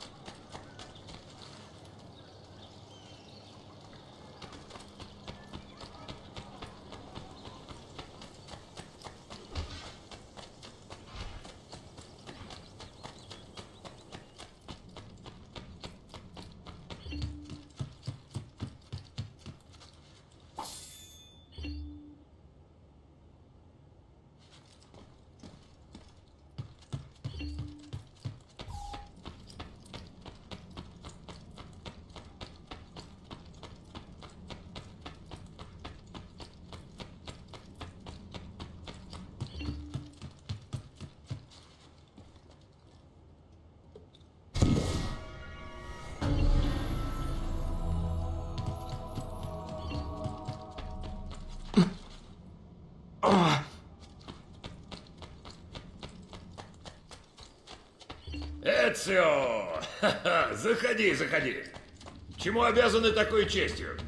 Эцио! Ха-ха! Заходи, заходи! Чему обязаны такой честью?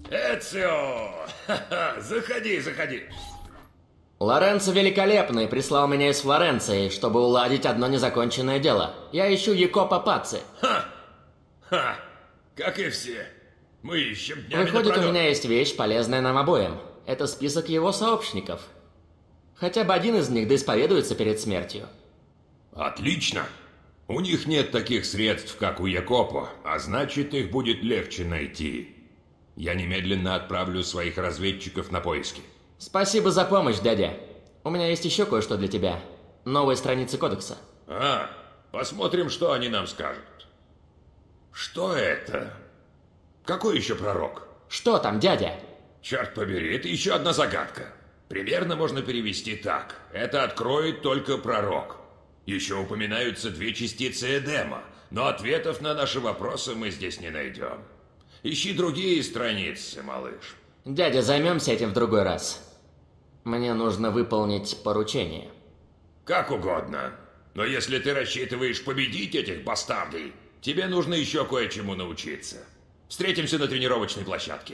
Эцио! Ха-ха, заходи, заходи. Лоренцо Великолепный прислал меня из Флоренции, чтобы уладить одно незаконченное дело. Я ищу Якопо Пацци. Ха! Ха! Как и все. Мы ищем днями Выходит, напролет. у меня есть вещь, полезная нам обоим. Это список его сообщников. Хотя бы один из них да исповедуется перед смертью. Отлично. У них нет таких средств, как у Якопо, а значит, их будет легче найти. Я немедленно отправлю своих разведчиков на поиски. Спасибо за помощь, дядя. У меня есть еще кое-что для тебя. Новые страницы кодекса. А, посмотрим, что они нам скажут. Что это? Какой еще пророк? Что там, дядя? Черт побери, это еще одна загадка. Примерно можно перевести так. Это откроет только пророк. Еще упоминаются две частицы Эдема, но ответов на наши вопросы мы здесь не найдем. Ищи другие страницы, малыш. Дядя, займемся этим в другой раз. Мне нужно выполнить поручение. Как угодно. Но если ты рассчитываешь победить этих бастардей, тебе нужно еще кое-чему научиться. Встретимся на тренировочной площадке.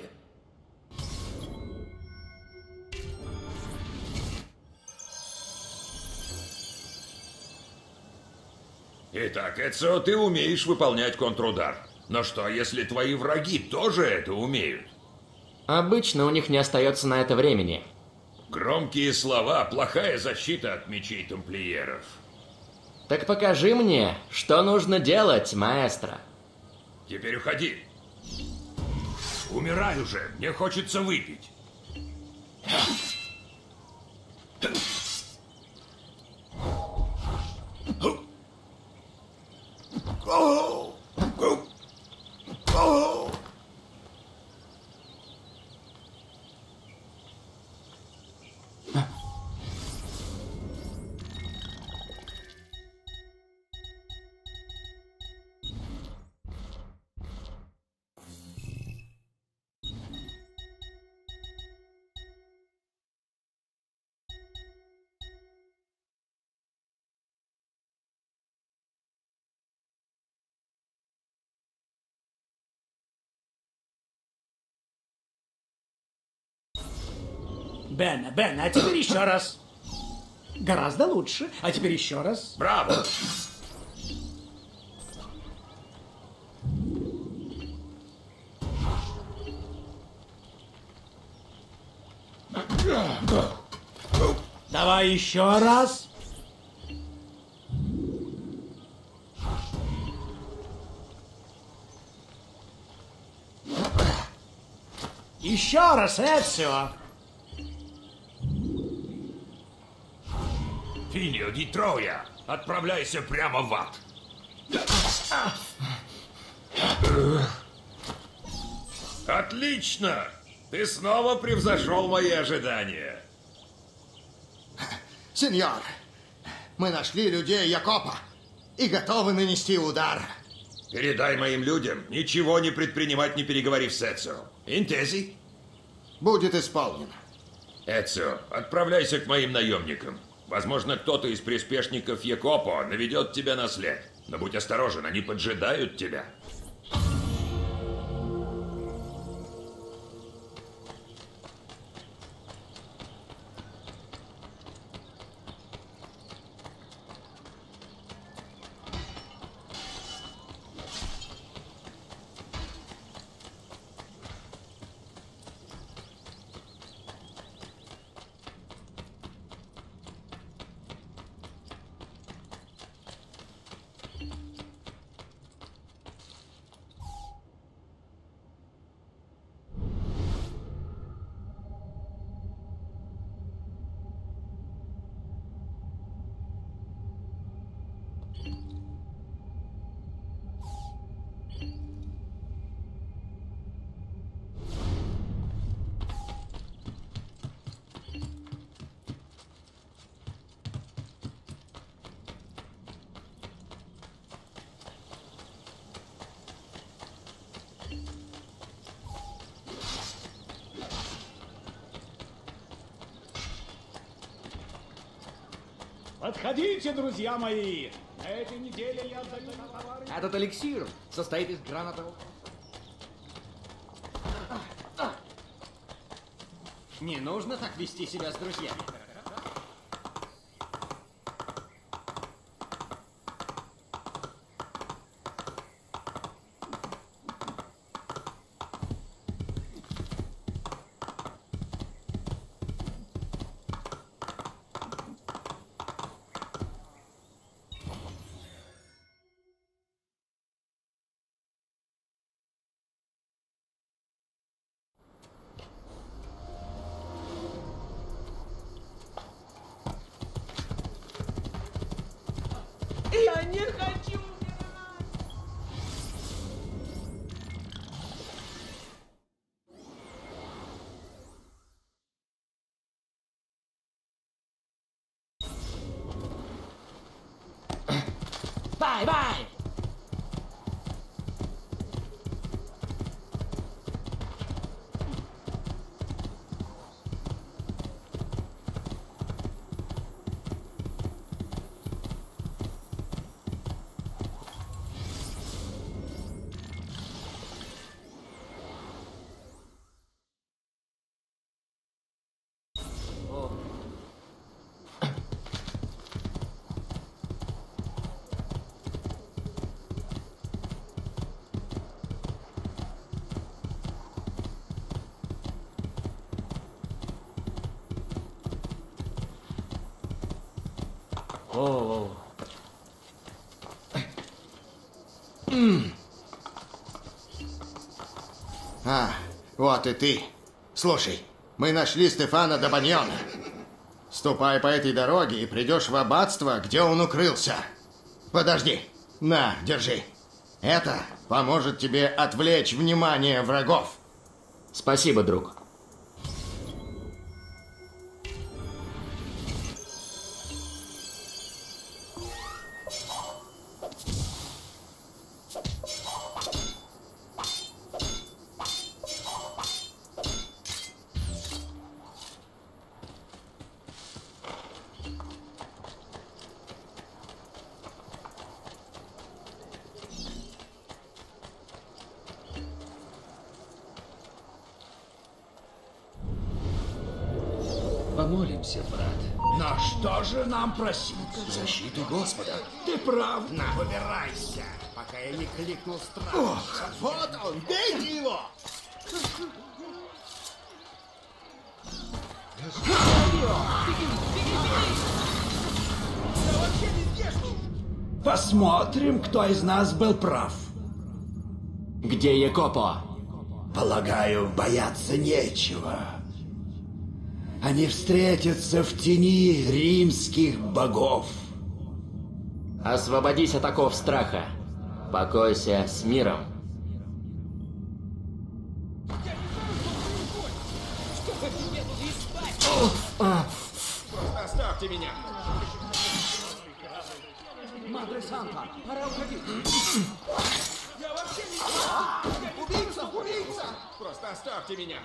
Итак, Эцио, ты умеешь выполнять контрудар. Но что, если твои враги тоже это умеют? Обычно у них не остается на это времени. Громкие слова – плохая защита от мечей тамплиеров. Так покажи мне, что нужно делать, маэстро. Теперь уходи. Умирай уже, мне хочется выпить. Бен, Бен, а теперь еще раз. Гораздо лучше. А теперь еще раз. Браво! Давай еще раз. Еще раз, Эцио. Филио ди Троя, отправляйся прямо в ад. Отлично! Ты снова превзошел мои ожидания. Сеньор, мы нашли людей Якопо и готовы нанести удар. Передай моим людям ничего не предпринимать, не переговорив с Эцио. Интези? Будет исполнено. Эцио, отправляйся к моим наемникам. Возможно, кто-то из приспешников Якопо наведет тебя на след. Но будь осторожен, они поджидают тебя. Подходите, друзья мои! На этой неделе я отдаю на товары... Этот эликсир состоит из гранатового... Не нужно так вести себя с друзьями. Я не хочу! Бай-бай! О. М. А, вот и ты. Слушай, мы нашли Стефана Добаньона. Ступай по этой дороге и придешь в аббатство, где он укрылся. Подожди. На, держи. Это поможет тебе отвлечь внимание врагов. Спасибо, друг. Помолимся, брат. Но что же нам просить? Защиту Господа. Ты прав. На, выбирайся, пока я не кликнул страх. Ох. Вот он, бейте его! Посмотрим, кто из нас был прав. Где Якопо? Полагаю, бояться нечего. Они встретятся в тени римских богов. Освободись от оков страха. Покойся с миром. Просто оставьте меня. Мадре Санта, пора уходить. Я вообще не... Убийца! Убийца! Просто оставьте меня.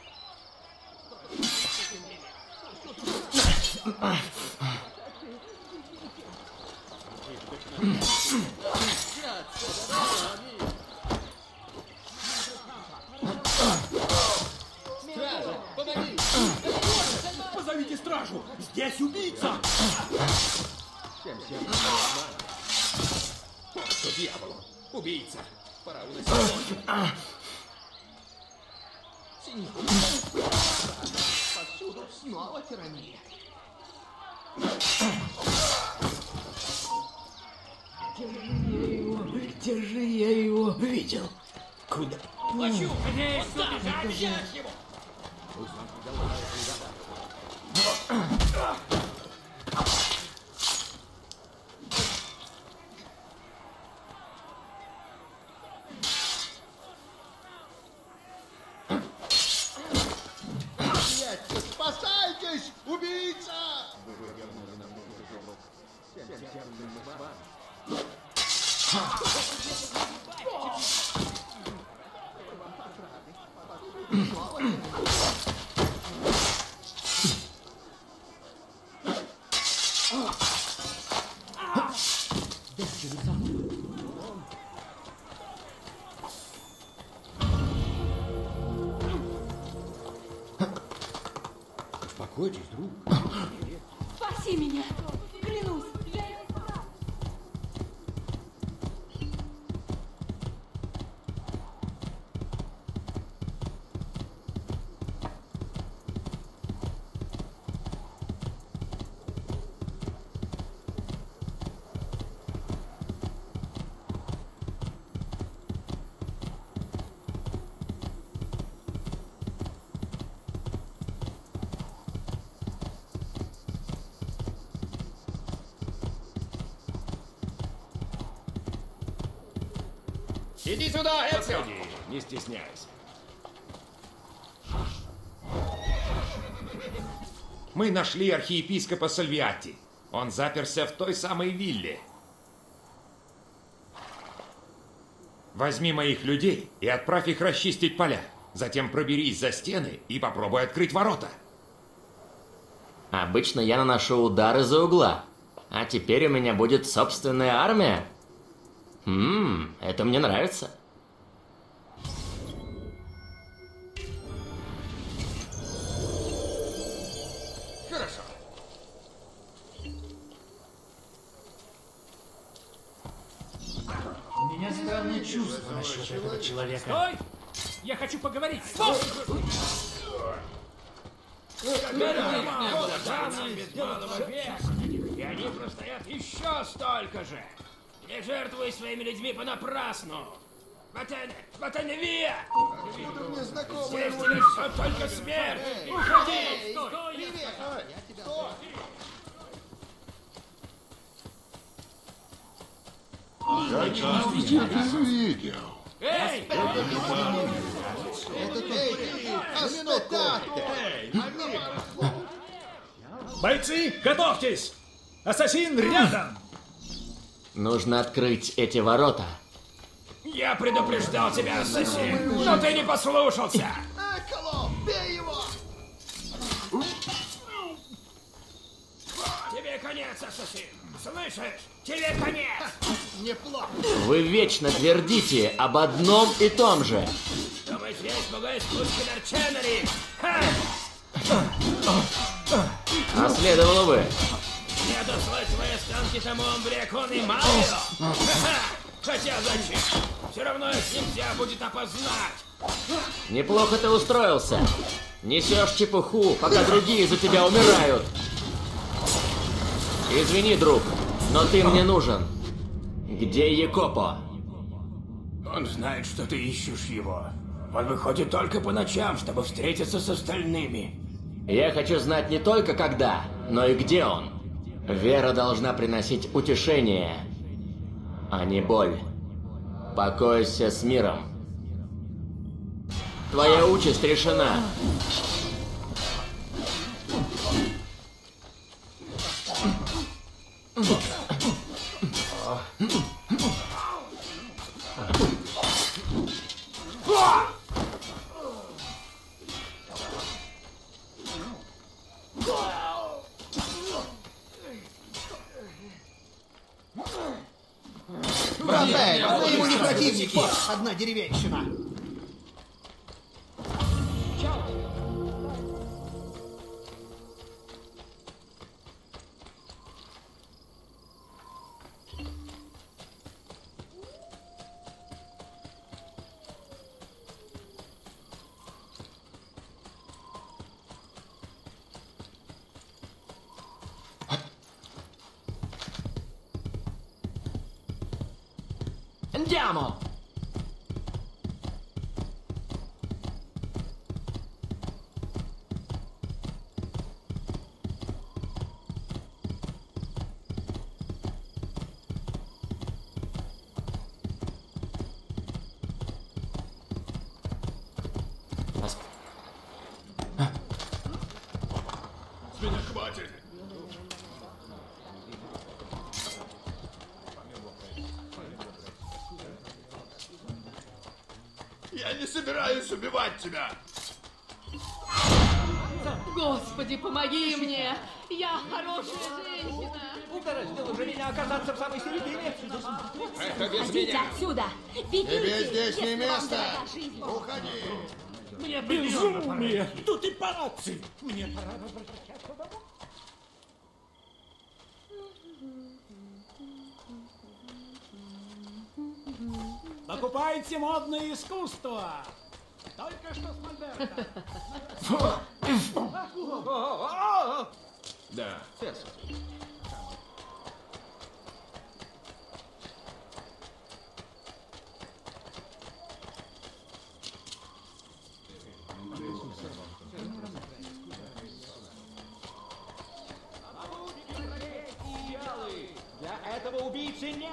Стража, помоги! Позовите стражу! Здесь убийца! Что дьяволу? Убийца! Пора уносить. Повсюду снова тирания. Где же я его? Где же я его видел? Куда? Хочу! Здесь сюда, взять его! Спасайтесь! Убийца! Успокойтесь, друг. Спаси меня! Клянусь, я их спас! Иди сюда, Эцио! Не стесняйся. Мы нашли архиепископа Сальвиатти. Он заперся в той самой вилле. Возьми моих людей и отправь их расчистить поля. Затем проберись за стены и попробуй открыть ворота. Обычно я наношу удары из-за угла. А теперь у меня будет собственная армия. Ммм, это мне нравится. Хорошо. У меня странное чувство насчет этого человека. Стой! Я хочу поговорить. Стой! И они простоят еще столько же. Не жертвуй своими людьми понапрасну. Батене, Батене Вия! Здесь тебе все только смерть! Уходи! Я тебя не видел. Эй! Бойцы, готовьтесь! Ассасин рядом! Нужно открыть эти ворота. Я предупреждал тебя, ассасин, но ты не послушался! Эколо, бей его! Тебе конец, ассасин! Слышишь? Тебе конец! Неплохо! Вы вечно твердите об одном и том же. Думаешь, я испугаюсь пушки Нарченери? Ха! А следовало бы. Не дослать твои останки тому Амбриакон и Марио? Хотя зачем? Все равно их нельзя будет опознать. Неплохо ты устроился. Несешь чепуху, пока другие за тебя умирают. Извини, друг, но ты мне нужен. Где Якопо? Он знает, что ты ищешь его. Он выходит только по ночам, чтобы встретиться с остальными. Я хочу знать не только когда, но и где он. Вера должна приносить утешение, а не боль. Покойся с миром. Твоя участь решена. Братель, мы ему не противники! Одна деревенщина! Andiamo! С меня хватит. Я не собираюсь убивать тебя. Господи, помоги мне! Я хорошая женщина! Угораздило же меня оказаться в самой середине. Это без Идите меня. отсюда! Тебе Бегите, здесь не если вам место! дорога жизнь. Уходи! Мне определенно пора Безумие! идти. Тут и палацы! Мне пора возвращаться домой. Покупайте модное искусство! Только что с Мольберта. Да, Цесар. Для этого убийцы нет.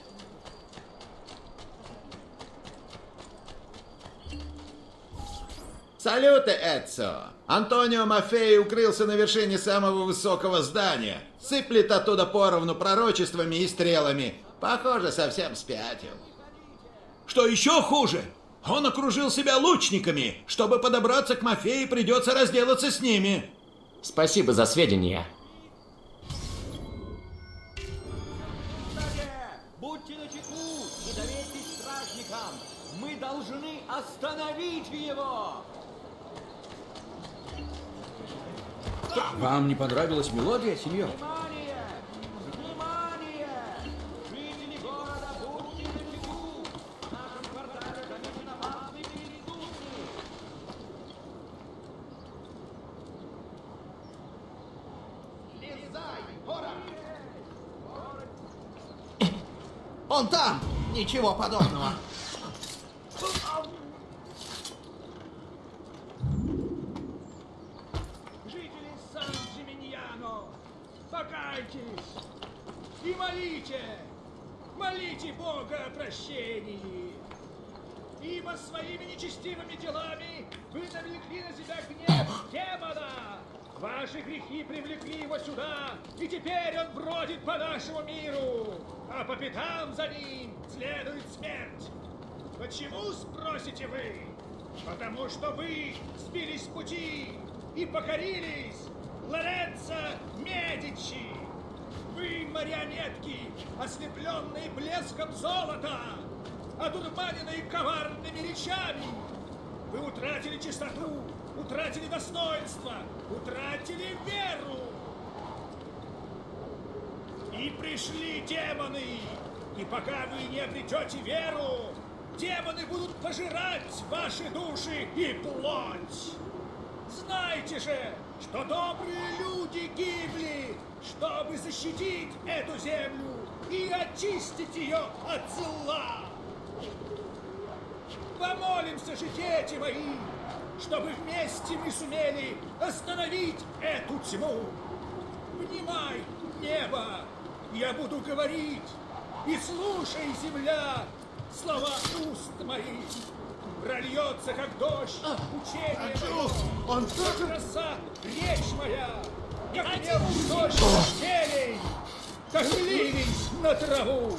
Салюты, Эдсо! Антонио Мафей укрылся на вершине самого высокого здания. Сыплет оттуда поровну пророчествами и стрелами. Похоже, совсем спятил. Что еще хуже, он окружил себя лучниками. Чтобы подобраться к Мафеи, придется разделаться с ними. Спасибо за сведения. Будьте начеку, не доверьтесь стражникам. Мы должны остановить его. Вам не понравилась мелодия, сеньор? Внимание! Внимание! Жители города, будьте начеку. В нашем квартале замечен опасный преступник. Слезай, гора! Он там! Ничего подобного! Жители Сан-Джиминьяно, покайтесь и молите, молите Бога о прощении, ибо своими нечестивыми делами вы навлекли на себя гнев демона. Ваши грехи привлекли его сюда, и теперь он бродит по нашему миру, а по пятам за ним следует смерть. Почему, спросите вы? Потому что вы сбились с пути и покорились Лоренцо Медичи. Вы марионетки, ослепленные блеском золота, одурманенные коварными речами. Вы утратили чистоту, утратили достоинство, утратили веру. И пришли демоны, и пока вы не обретете веру, демоны будут пожирать ваши души и плоть. Знайте же, что добрые люди гибли, чтобы защитить эту землю и очистить ее от зла. Помолимся же, дети мои, чтобы вместе мы сумели остановить эту тьму. Внимай, небо, я буду говорить, и слушай, земля, слова уст моих. Прольется, как дождь, учение мое, он как роса, речь моя, как мелкий дождь растений, как ливень на траву.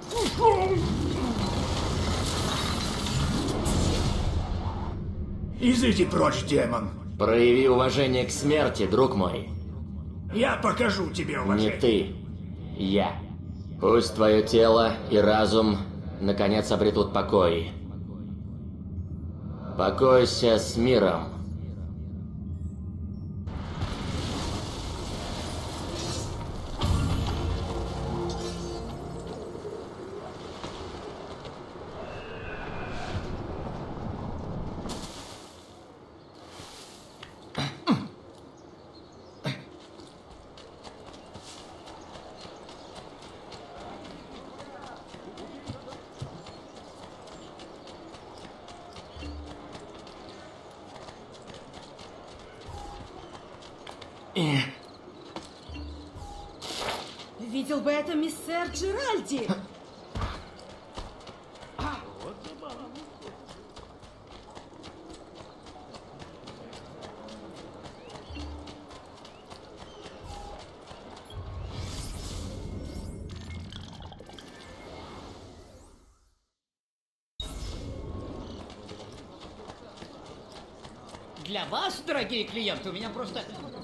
Изыди прочь, демон. Прояви уважение к смерти, друг мой. Я покажу тебе уважение. Не ты, я. Пусть твое тело и разум наконец обретут покой. Покойся с миром. Видел бы это мистер Джеральди. Для вас, дорогие клиенты, у меня просто...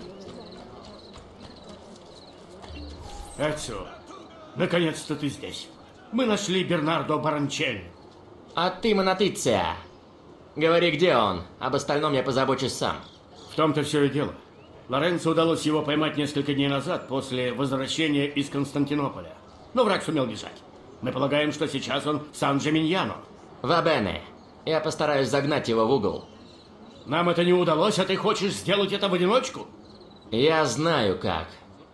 Эцио, наконец-то ты здесь. Мы нашли Бернардо Баранчель. А ты, Монотиция. Говори, где он. Об остальном я позабочусь сам. В том-то все и дело. Лоренцо удалось его поймать несколько дней назад, после возвращения из Константинополя. Но враг сумел бежать. Мы полагаем, что сейчас он в Сан-Джиминьяно. Вабене. Я постараюсь загнать его в угол. Нам это не удалось, а ты хочешь сделать это в одиночку? Я знаю как.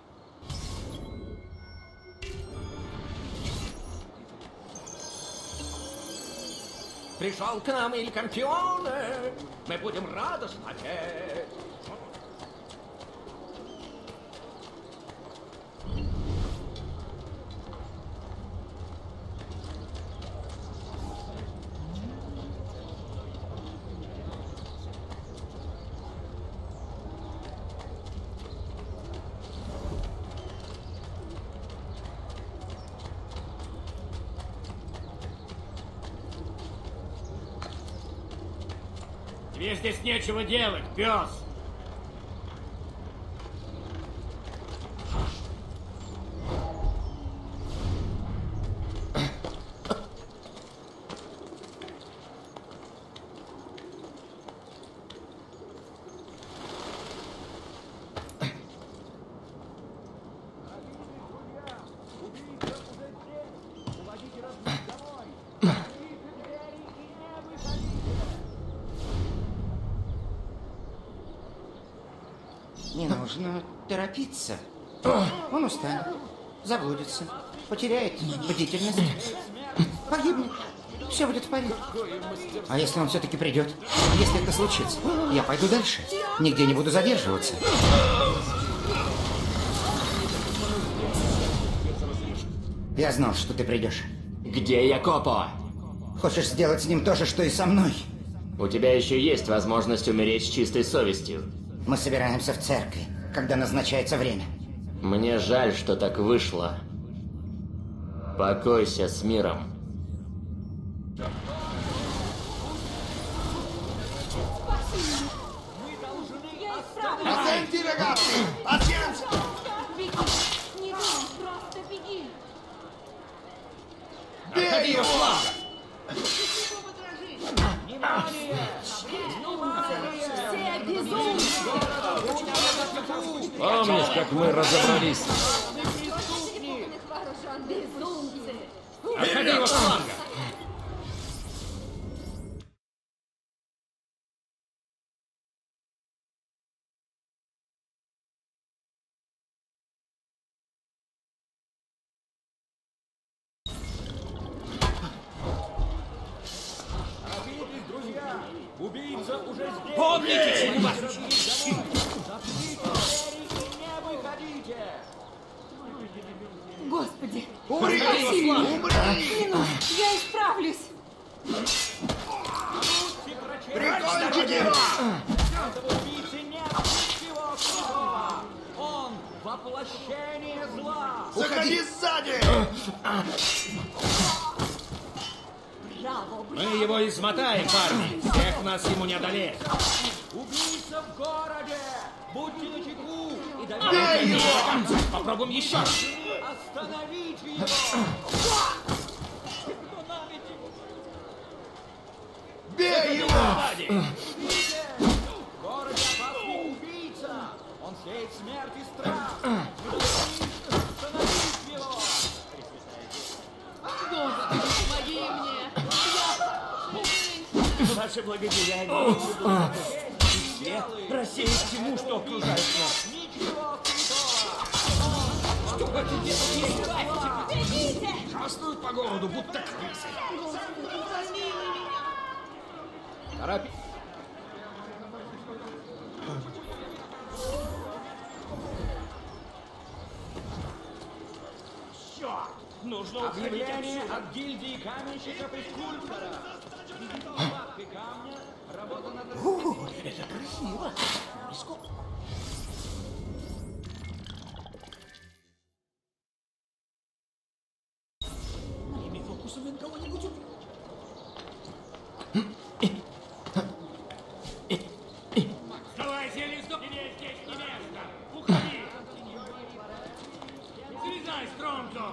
Пришел к нам Иль Кампионе, мы будем радостно петь. Тебе здесь нечего делать, пес. Не нужно торопиться. Он устанет, заблудится, потеряет бдительность, погибнет. Все будет в порядке. А если он все-таки придет? Если это случится, я пойду дальше. Нигде не буду задерживаться. Я знал, что ты придешь. Где Якопо? Хочешь сделать с ним то же, что и со мной? У тебя еще есть возможность умереть с чистой совестью. Мы собираемся в церкви, когда назначается время. Мне жаль, что так вышло. Покойся с миром. Attenti, ragazzi! Pazienza! Беги! Не думай, просто беги! Бей его! Все безумцы! Помнишь, как мы разобрались? Безумцы! Обходи его с фланга! Убийца уже здесь! Помните, чему вас учили! Не выходите! Господи! Умри! Спаси! Умри! Минут, я исправлюсь! Прикончите его! Этого убийцы нет ничего святого! Он воплощение зла! Заходи сзади! Браво, Мы его измотаем, парни! Всех нас ему не одолеть! Убийца в городе! Будьте начеку и Бей доверьте его! Попробуем еще раз! Остановите его! Бей его! В городе опасный убийца! Он сеет смерть и страх! Остановите его! Господи, помоги мне! Ваше благодеяние! Все рассеять тьму, что окружает нас! Ничего святого! Что вы это делаете? Бегите! Шастают по городу, будто крысы! Господи, помилуй меня! Торопи... Черт! Нужно уходить Объявление отсюда! от гильдии каменщиков и скульптора! Выкладки камня, работа над... О, это красиво! Сколько? Моими фокусами кого-нибудь убить? Вставайте, листок! Тебе здесь не место! Уходи! Слезай, Стронзо!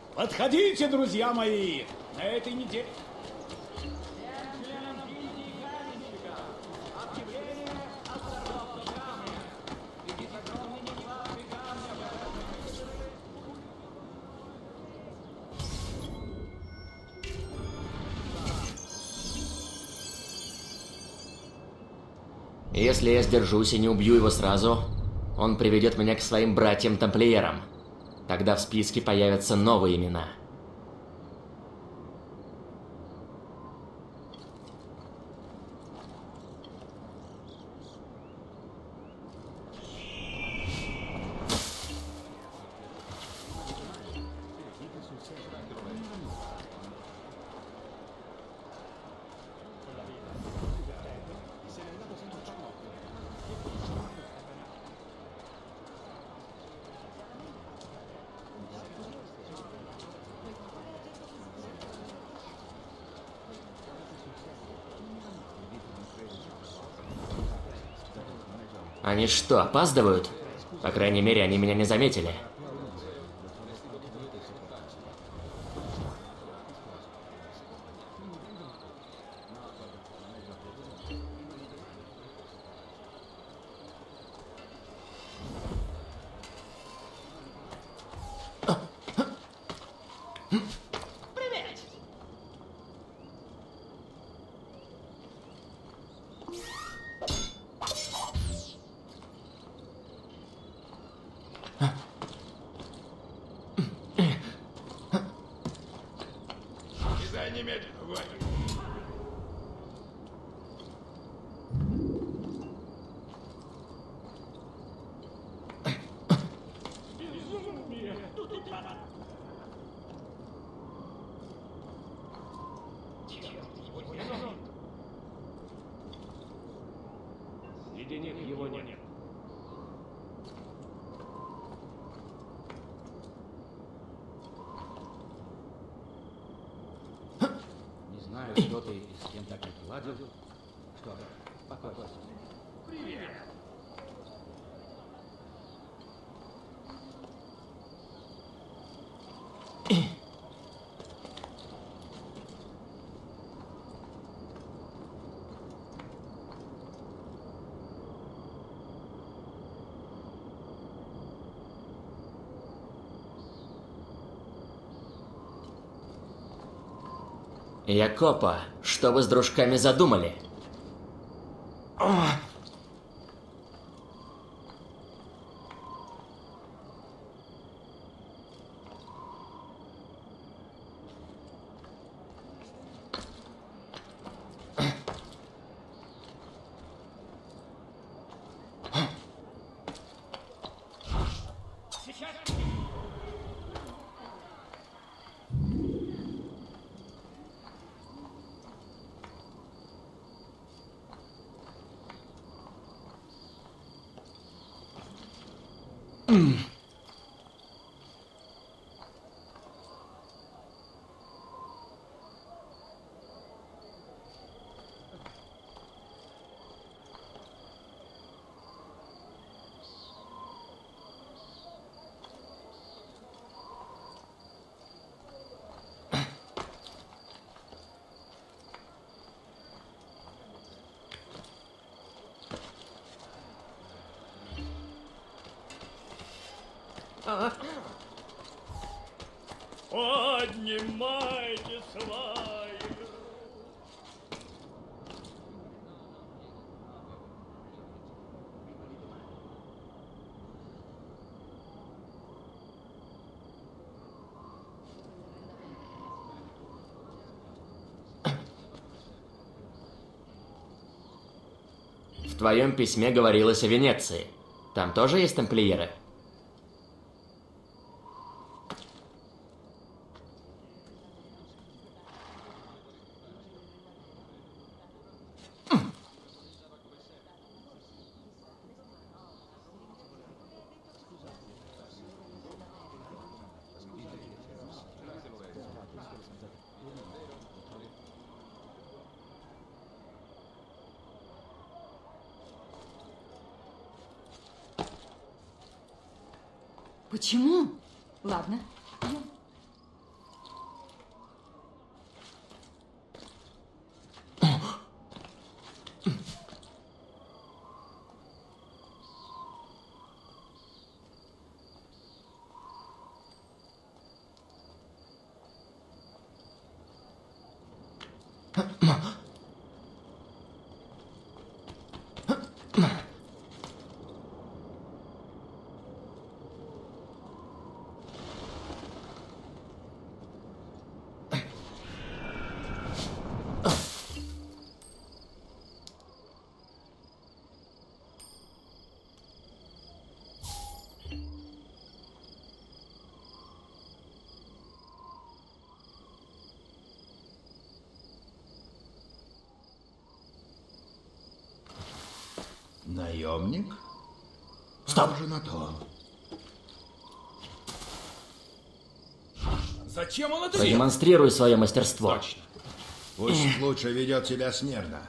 Подходите, друзья мои, на этой неделе... Если я сдержусь и не убью его сразу, он приведет меня к своим братьям-тамплиерам. Тогда в списке появятся новые имена. Они что, опаздывают? По крайней мере, они меня не заметили. Его нет. Не знаю, что ты и с кем так не ладил. Что? Пока. Привет. Якопа, что вы с дружками задумали? Поднимайте сваи. В твоем письме говорилось о Венеции. Там тоже есть тамплиеры? Почему? Ладно. Наемник? Стоп. Похоже на то. Зачем он это делает? Продемонстрируй свое мастерство. Точно. Пусть лучше ведет себя смирно.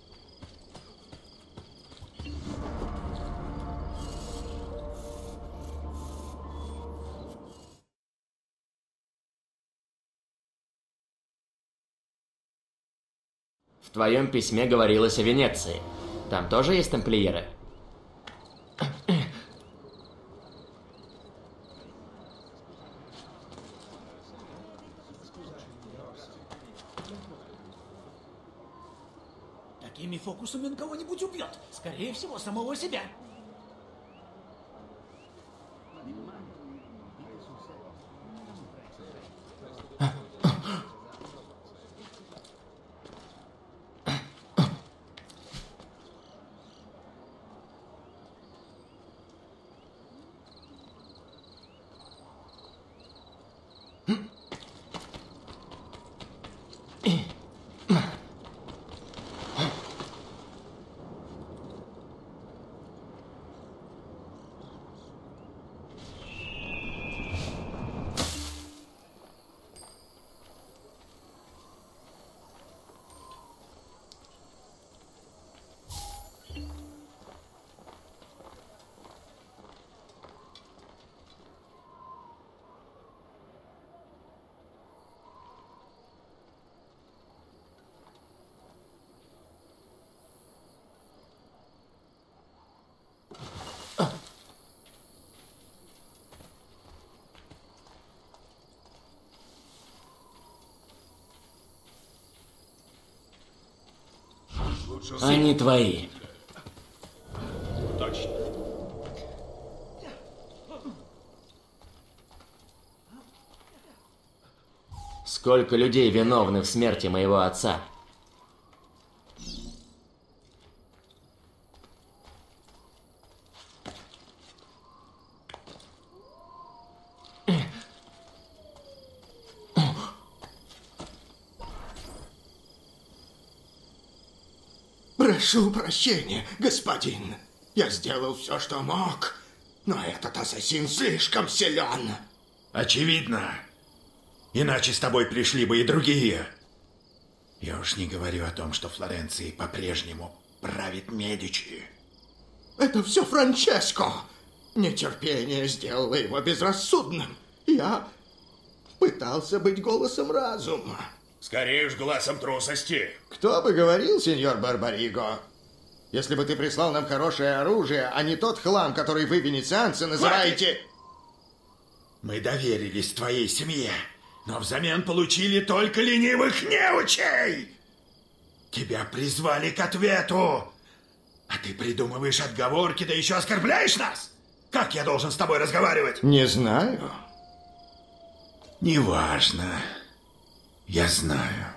В твоем письме говорилось о Венеции. Там тоже есть тамплиеры? Такими фокусами он кого-нибудь убьет. Скорее всего, самого себя. Они твои. Точно. Сколько людей виновны в смерти моего отца? Прошу прощения, господин. Я сделал все, что мог, но этот ассасин слишком силен. Очевидно. Иначе с тобой пришли бы и другие. Я уж не говорю о том, что Флоренцией по-прежнему правит Медичи. Это все Франческо. Нетерпение сделало его безрассудным. Я пытался быть голосом разума. Скорее уж глазом трусости. Кто бы говорил, сеньор Барбариго, если бы ты прислал нам хорошее оружие, а не тот хлам, который вы, венецианцы, называете... Мы доверились твоей семье, но взамен получили только ленивых неучей. Тебя призвали к ответу, а ты придумываешь отговорки, да еще оскорбляешь нас? Как я должен с тобой разговаривать? Не знаю. Неважно. Я знаю.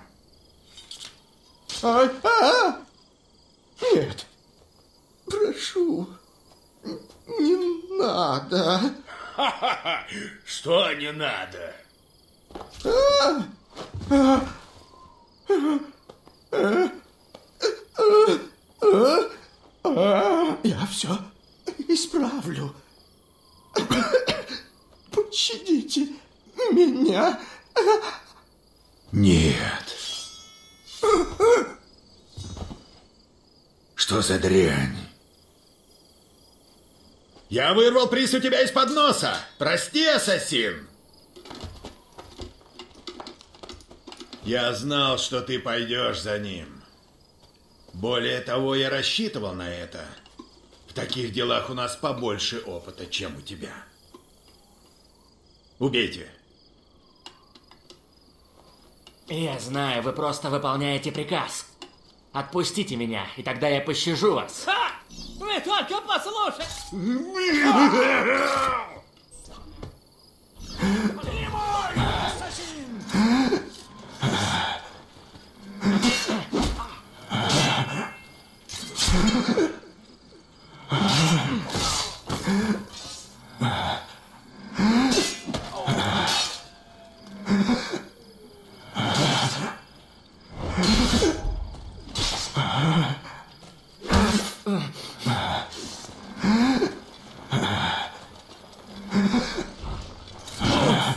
А, а, нет. Прошу. Не надо. Ха-ха-ха. Что не надо? А, а, а, а, а, я все исправлю. Пощадите меня. Нет. Что за дрянь? Я вырвал приз у тебя из-под носа. Прости, ассасин. Я знал, что ты пойдешь за ним. Более того, я рассчитывал на это. В таких делах у нас побольше опыта, чем у тебя. Убейте. Я знаю, вы просто выполняете приказ. Отпустите меня, и тогда я пощажу вас. Ха! Вы только послушайте!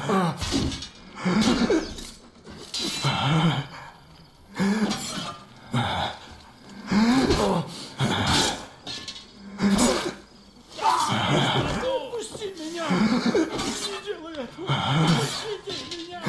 Пусти меня! Не делай этого! Пустите меня!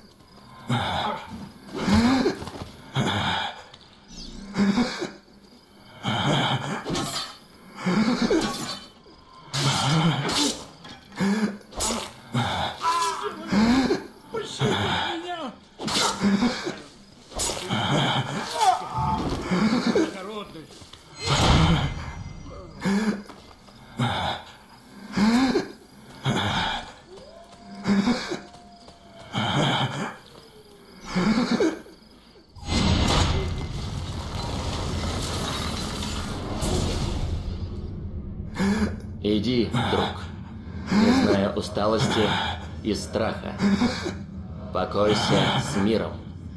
Иди, друг, не зная усталости и страха. Покойся с миром.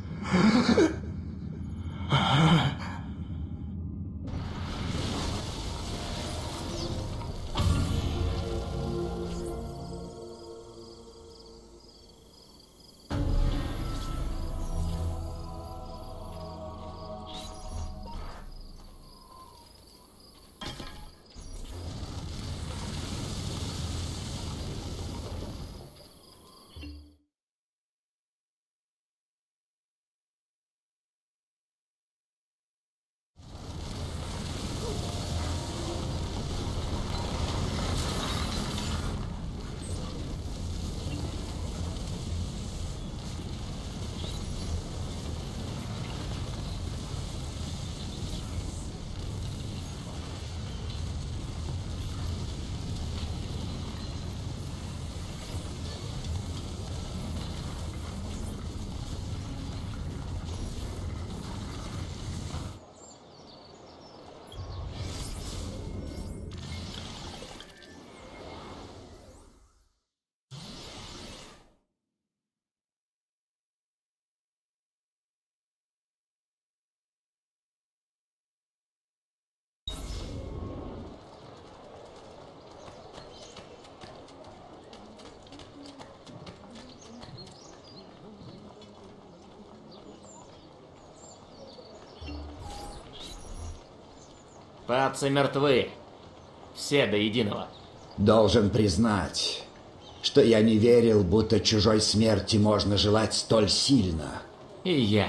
Пацы мертвы. Все до единого. Должен признать, что я не верил, будто чужой смерти можно желать столь сильно. И я.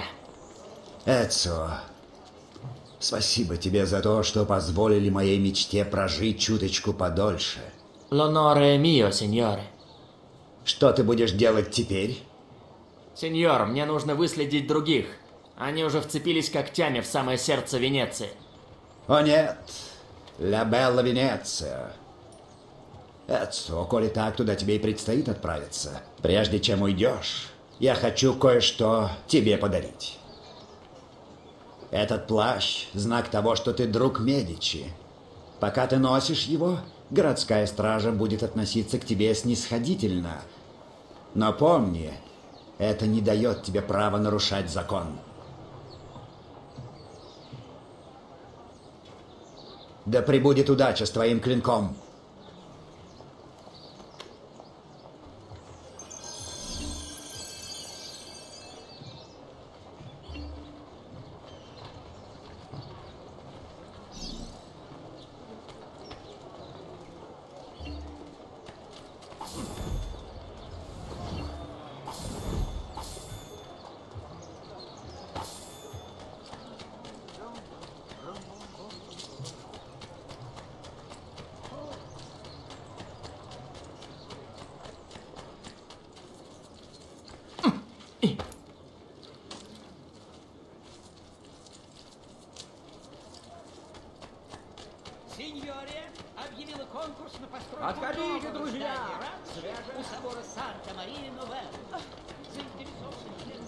Эцио, спасибо тебе за то, что позволили моей мечте прожить чуточку подольше. L'onore mio, сеньоре. Что ты будешь делать теперь? Сеньор, мне нужно выследить других. Они уже вцепились когтями в самое сердце Венеции. О нет, ля белла Венеция. Эцио, коли так, туда тебе и предстоит отправиться. Прежде чем уйдешь, я хочу кое-что тебе подарить. Этот плащ – знак того, что ты друг Медичи. Пока ты носишь его, городская стража будет относиться к тебе снисходительно. Но помни, это не дает тебе права нарушать закон. Да пребудет удача с твоим клинком. Сеньоре объявила конкурс на постройку Отходите, нового друзья! здания у собора Санта-Мария-Новелла. Заинтересованные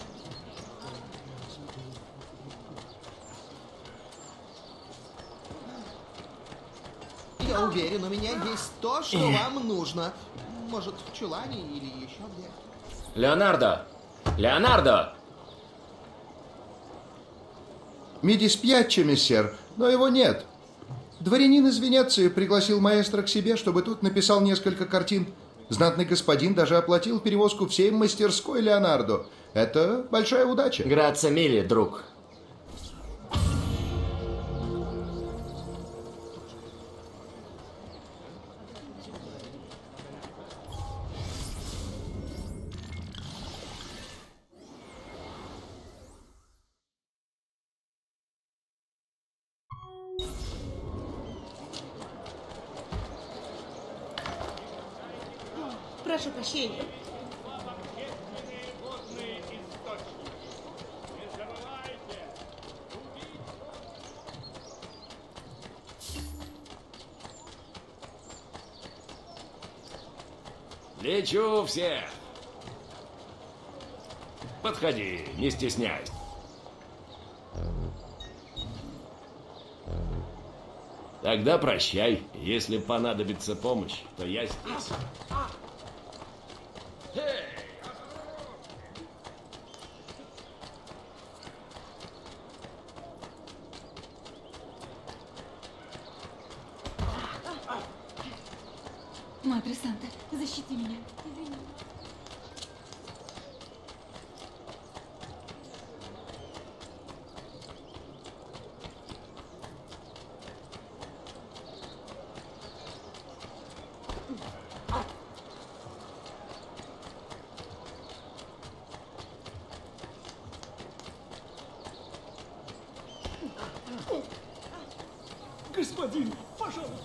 Я уверен, у меня есть то, что вам нужно. Может, в чулане или еще где. Леонардо! Леонардо! Mi dispiace, мессер, но его нет. Дворянин из Венеции пригласил маэстро к себе, чтобы тут написал несколько картин. Знатный господин даже оплатил перевозку всей мастерской Леонардо. Это большая удача. Грация мили, друг. Прошу прощения. Лечу всех. Подходи, не стесняйся. Тогда прощай. Если понадобится помощь, то я здесь. Мадре Санта, защити меня. Извини. Господин, пожалуйста.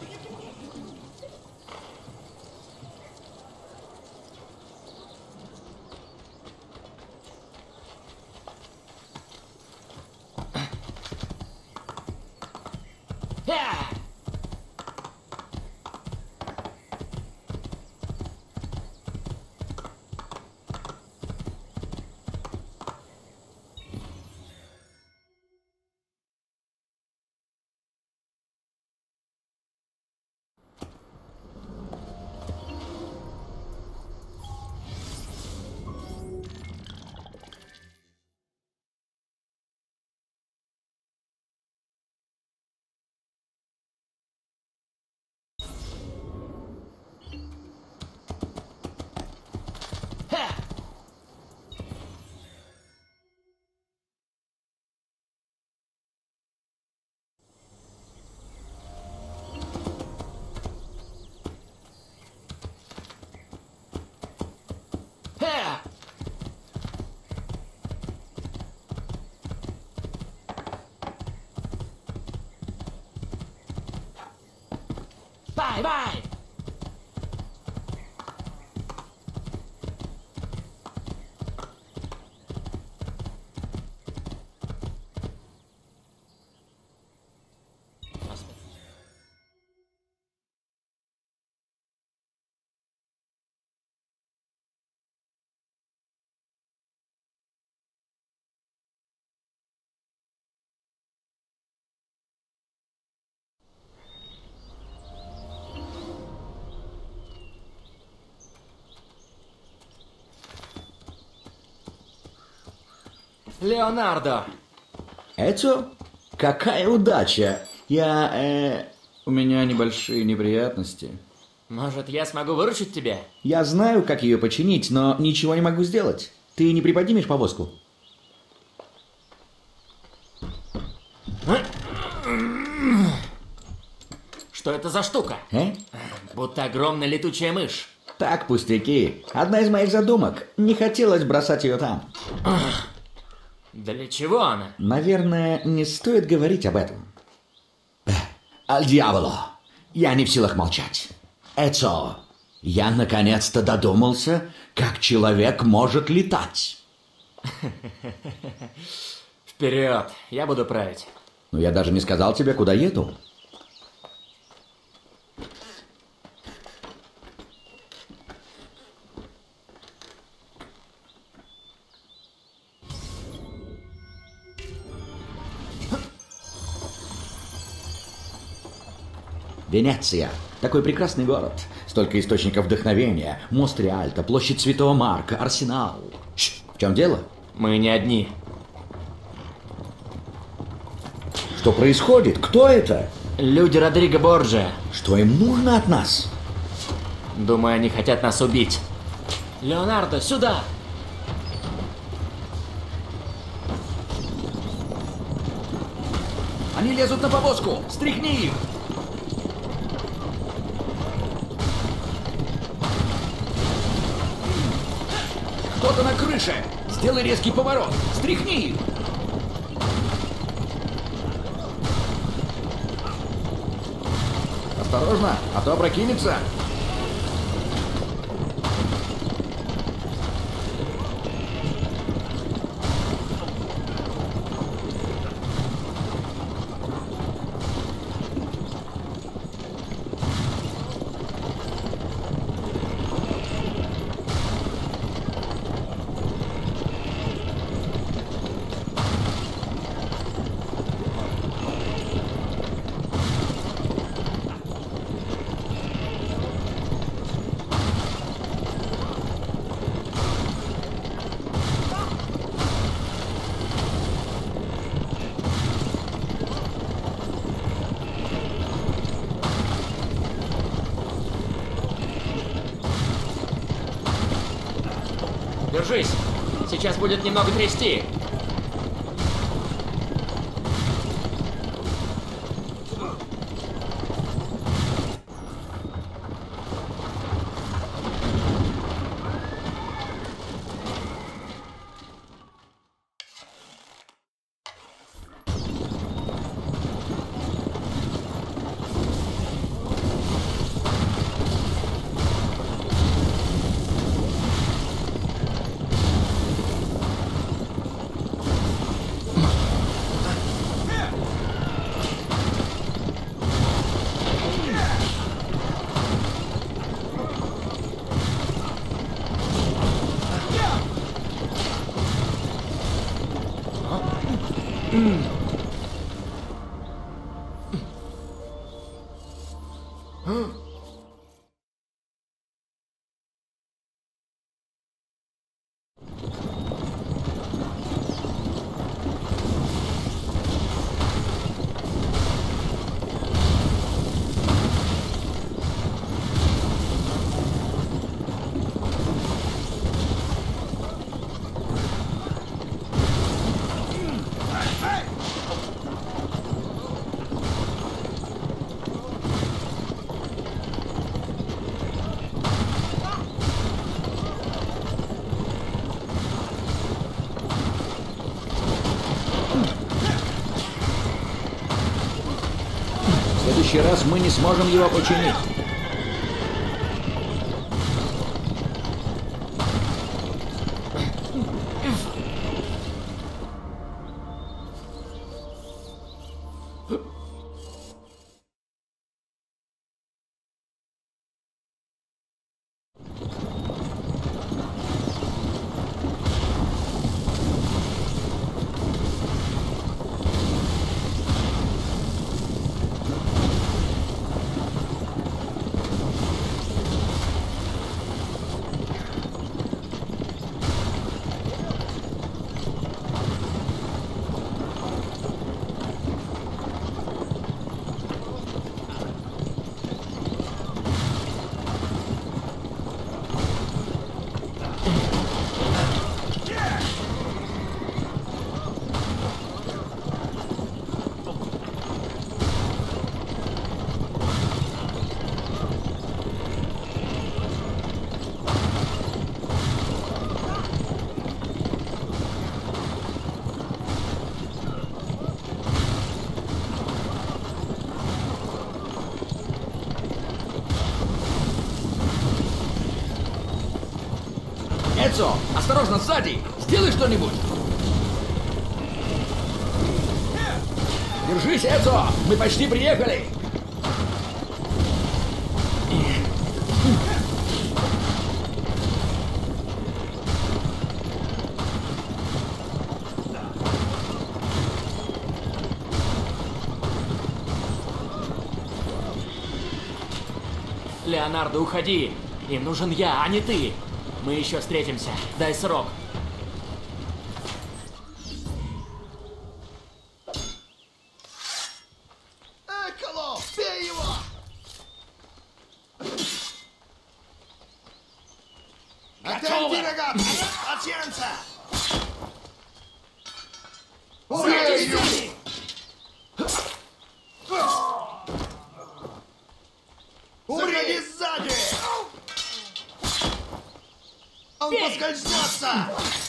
Bye, bye! Леонардо! Это? Какая удача! Я, э... У меня небольшие неприятности. Может, я смогу выручить тебя? Я знаю, как ее починить, но ничего не могу сделать. Ты не приподнимешь повозку? Что это за штука? Э? Будто огромная летучая мышь. Так, пустяки. Одна из моих задумок. Не хотелось бросать ее там. Для чего она? Наверное, не стоит говорить об этом. Аль дьяволо! Я не в силах молчать. Эцо, я наконец-то додумался, как человек может летать. Вперед, я буду править. Но я даже не сказал тебе, куда еду. Венеция. Такой прекрасный город. Столько источников вдохновения. Мост Риальто, площадь Святого Марка, Арсенал. Ш, в чем дело? Мы не одни. Что происходит? Кто это? Люди Родриго Борджиа. Что им нужно от нас? Думаю, они хотят нас убить. Леонардо, сюда! Они лезут на повозку! Стряхни их! Кто-то на крыше! Сделай резкий поворот! Стряхни их! Осторожно, а то опрокинется! Держись! Сейчас будет немного трясти. В следующий раз мы не сможем его починить. Эцо, осторожно, сзади! Сделай что-нибудь! Держись, Эцо! Мы почти приехали! Леонардо, уходи! Им нужен я, а не ты! Мы еще встретимся. Дай срок. Эколо, бей его! Senti ragazzi, pazienza! Сзади! Заходи сзади! Он поскользнется!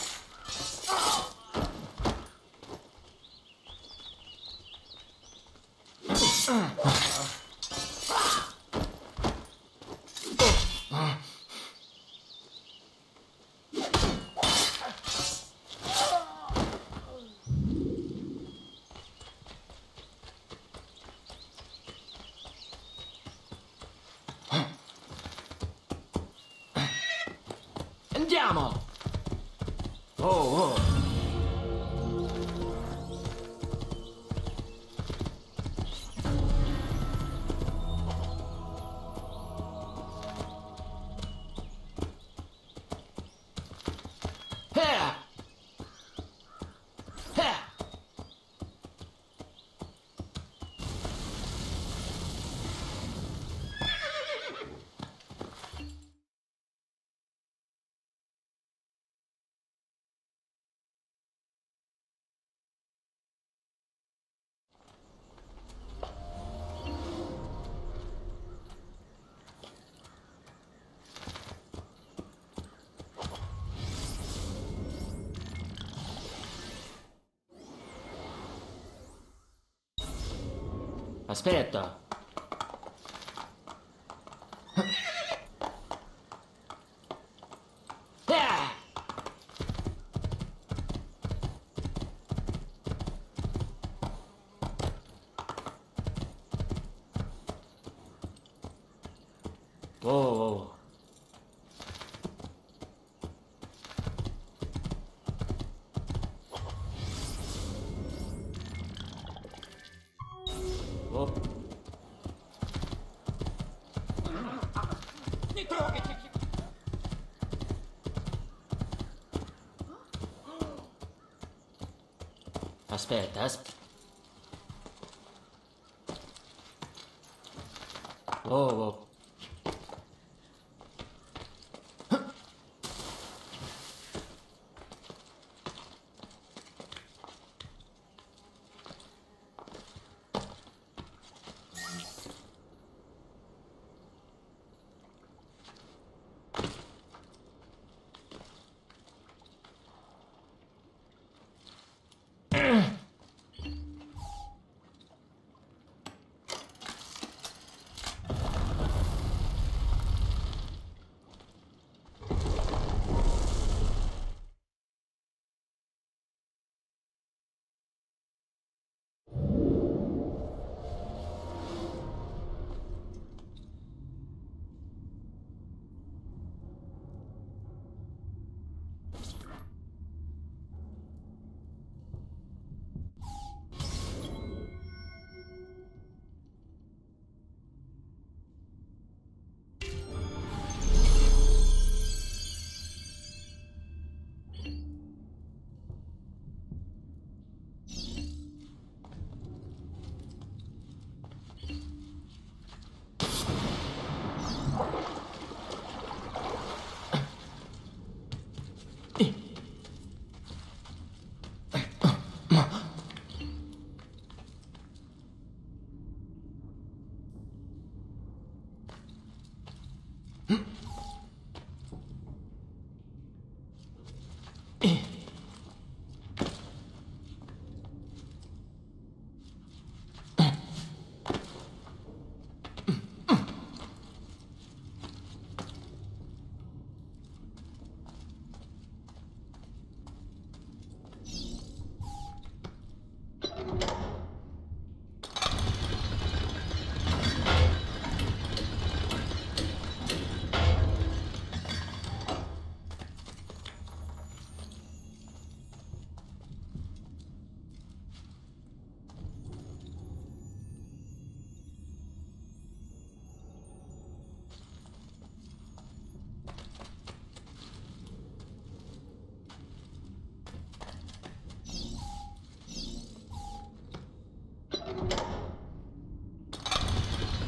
Andiamo! Oh, oh. Eh! Eh! Aspetta. Ah! Oh, oh. Oh. Не трогайте! Aspetta, aspetta. Oh, oh.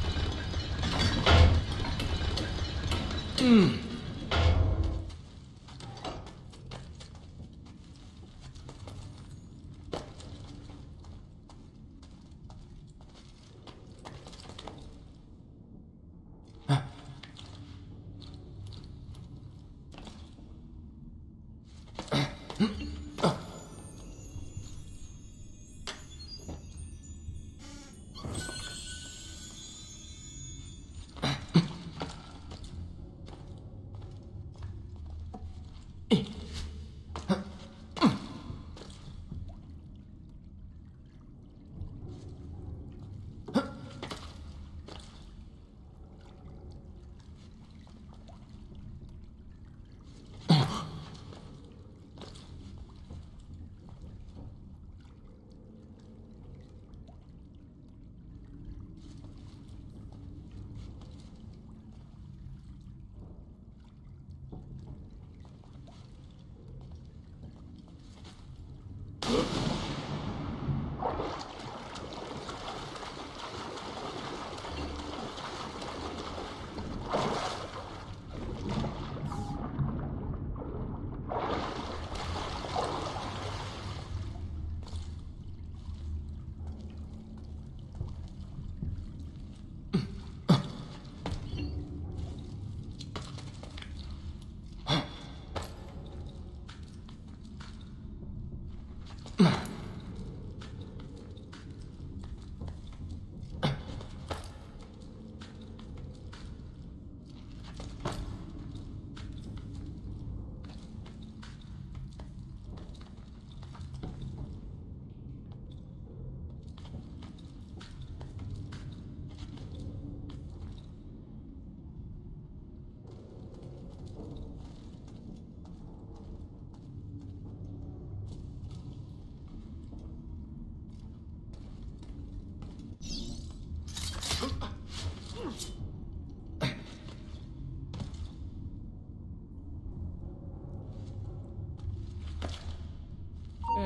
Mm.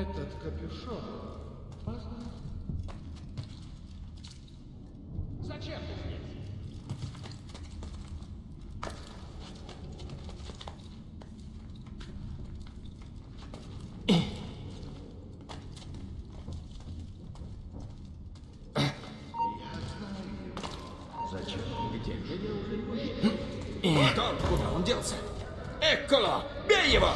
Этот капюшон. Зачем ты здесь? Зачем? Где? Вот он! Куда он делся? Экколо! Бей его!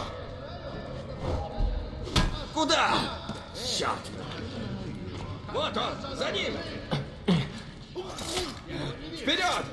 Куда? Черт! Вот он! За ним! Вперед!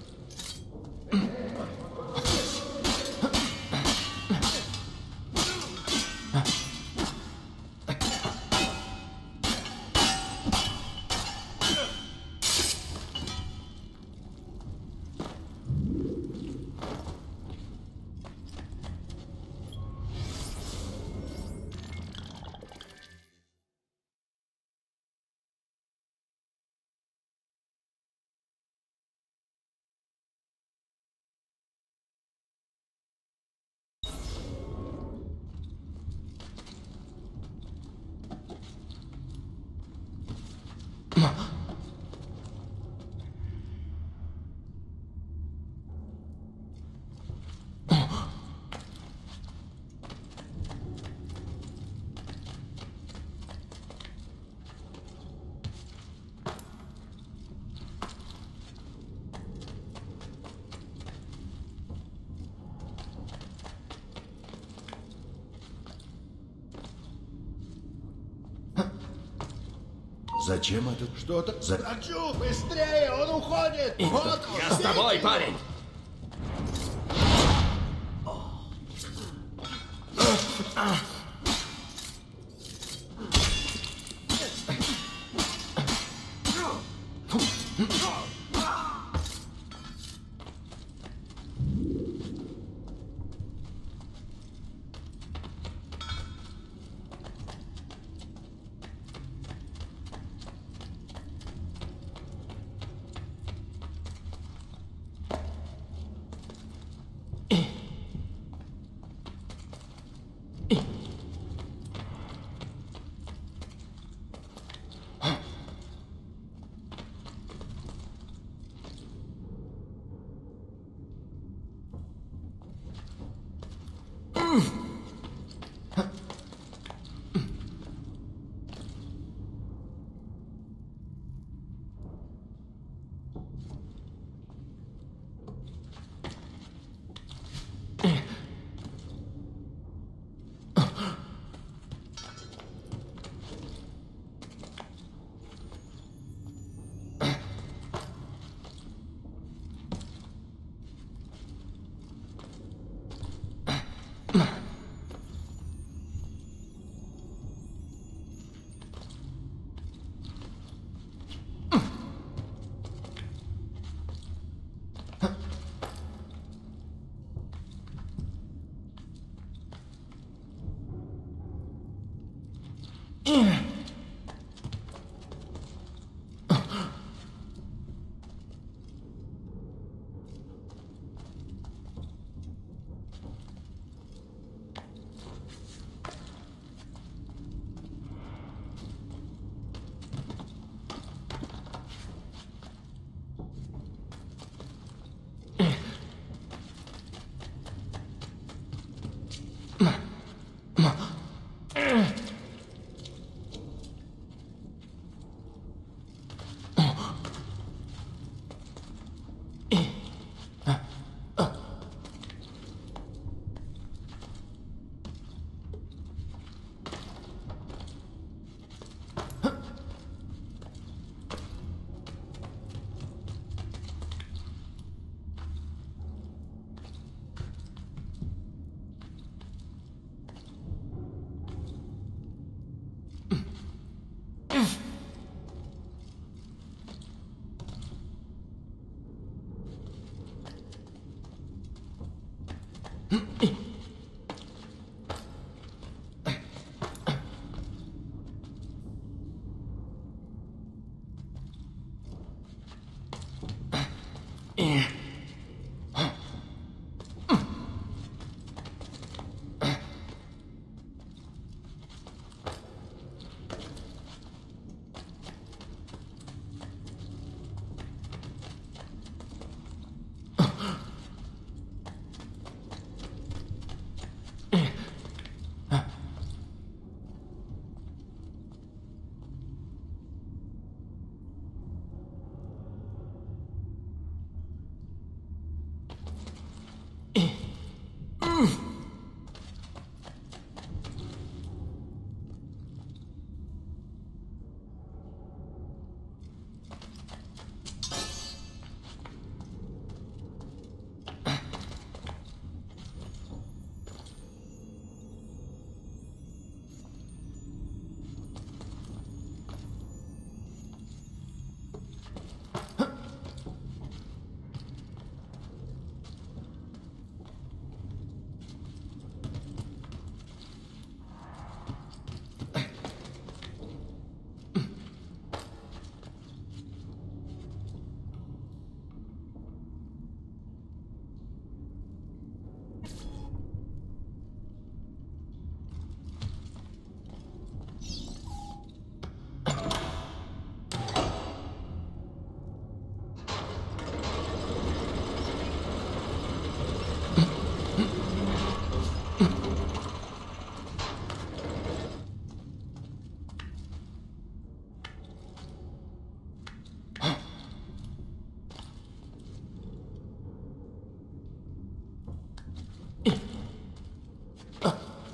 Зачем это? Что-то... За... Хочу! Быстрее! Он уходит! Вот он! Я с тобой, парень!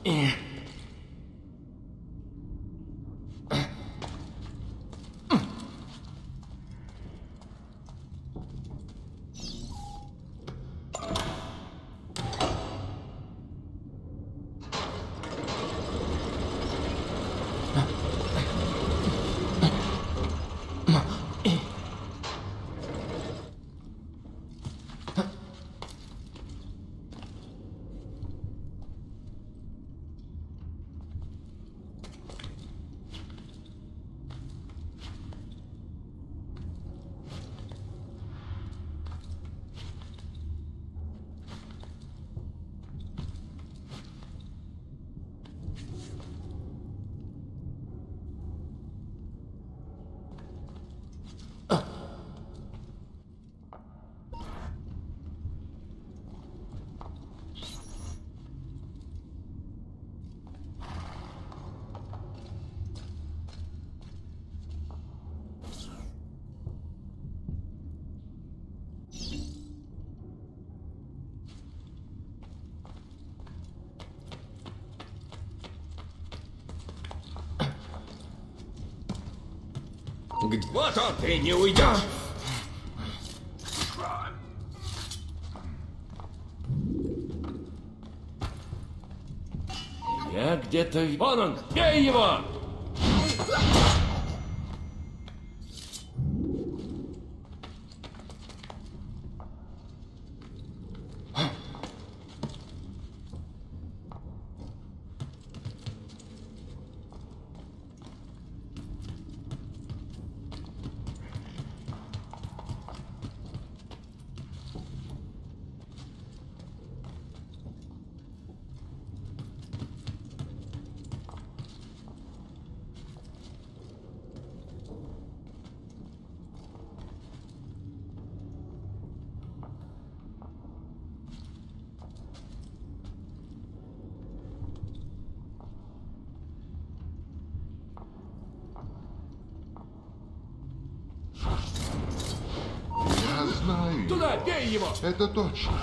Где? Вот он! Ты не уйдешь! Я где-то... Вон он! Бей его! Я знаю. Туда, бей его! Это точно.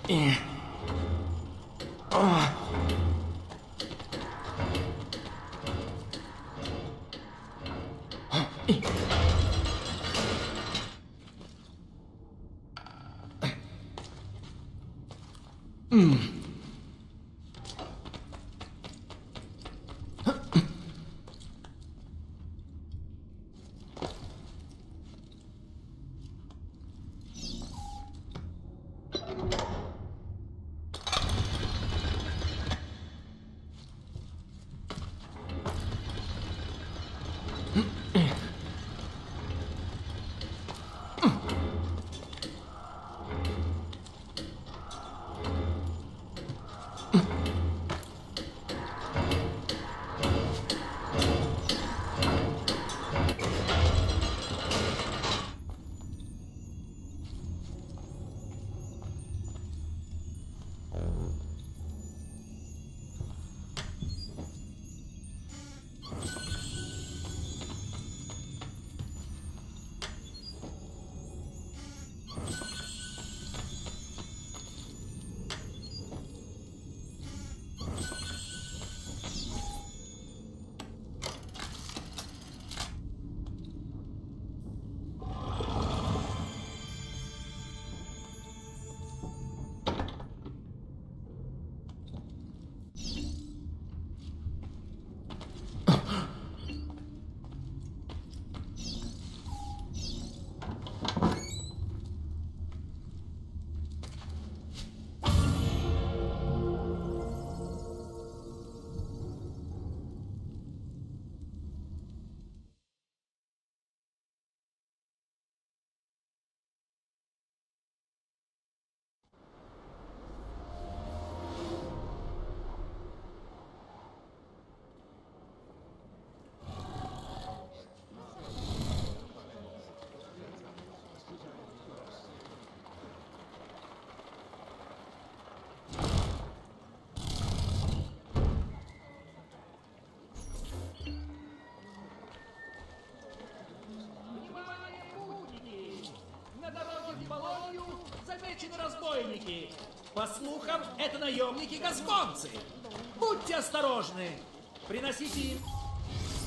Замечены разбойники. По слухам, это наемники-гасконцы. Будьте осторожны. Приносите им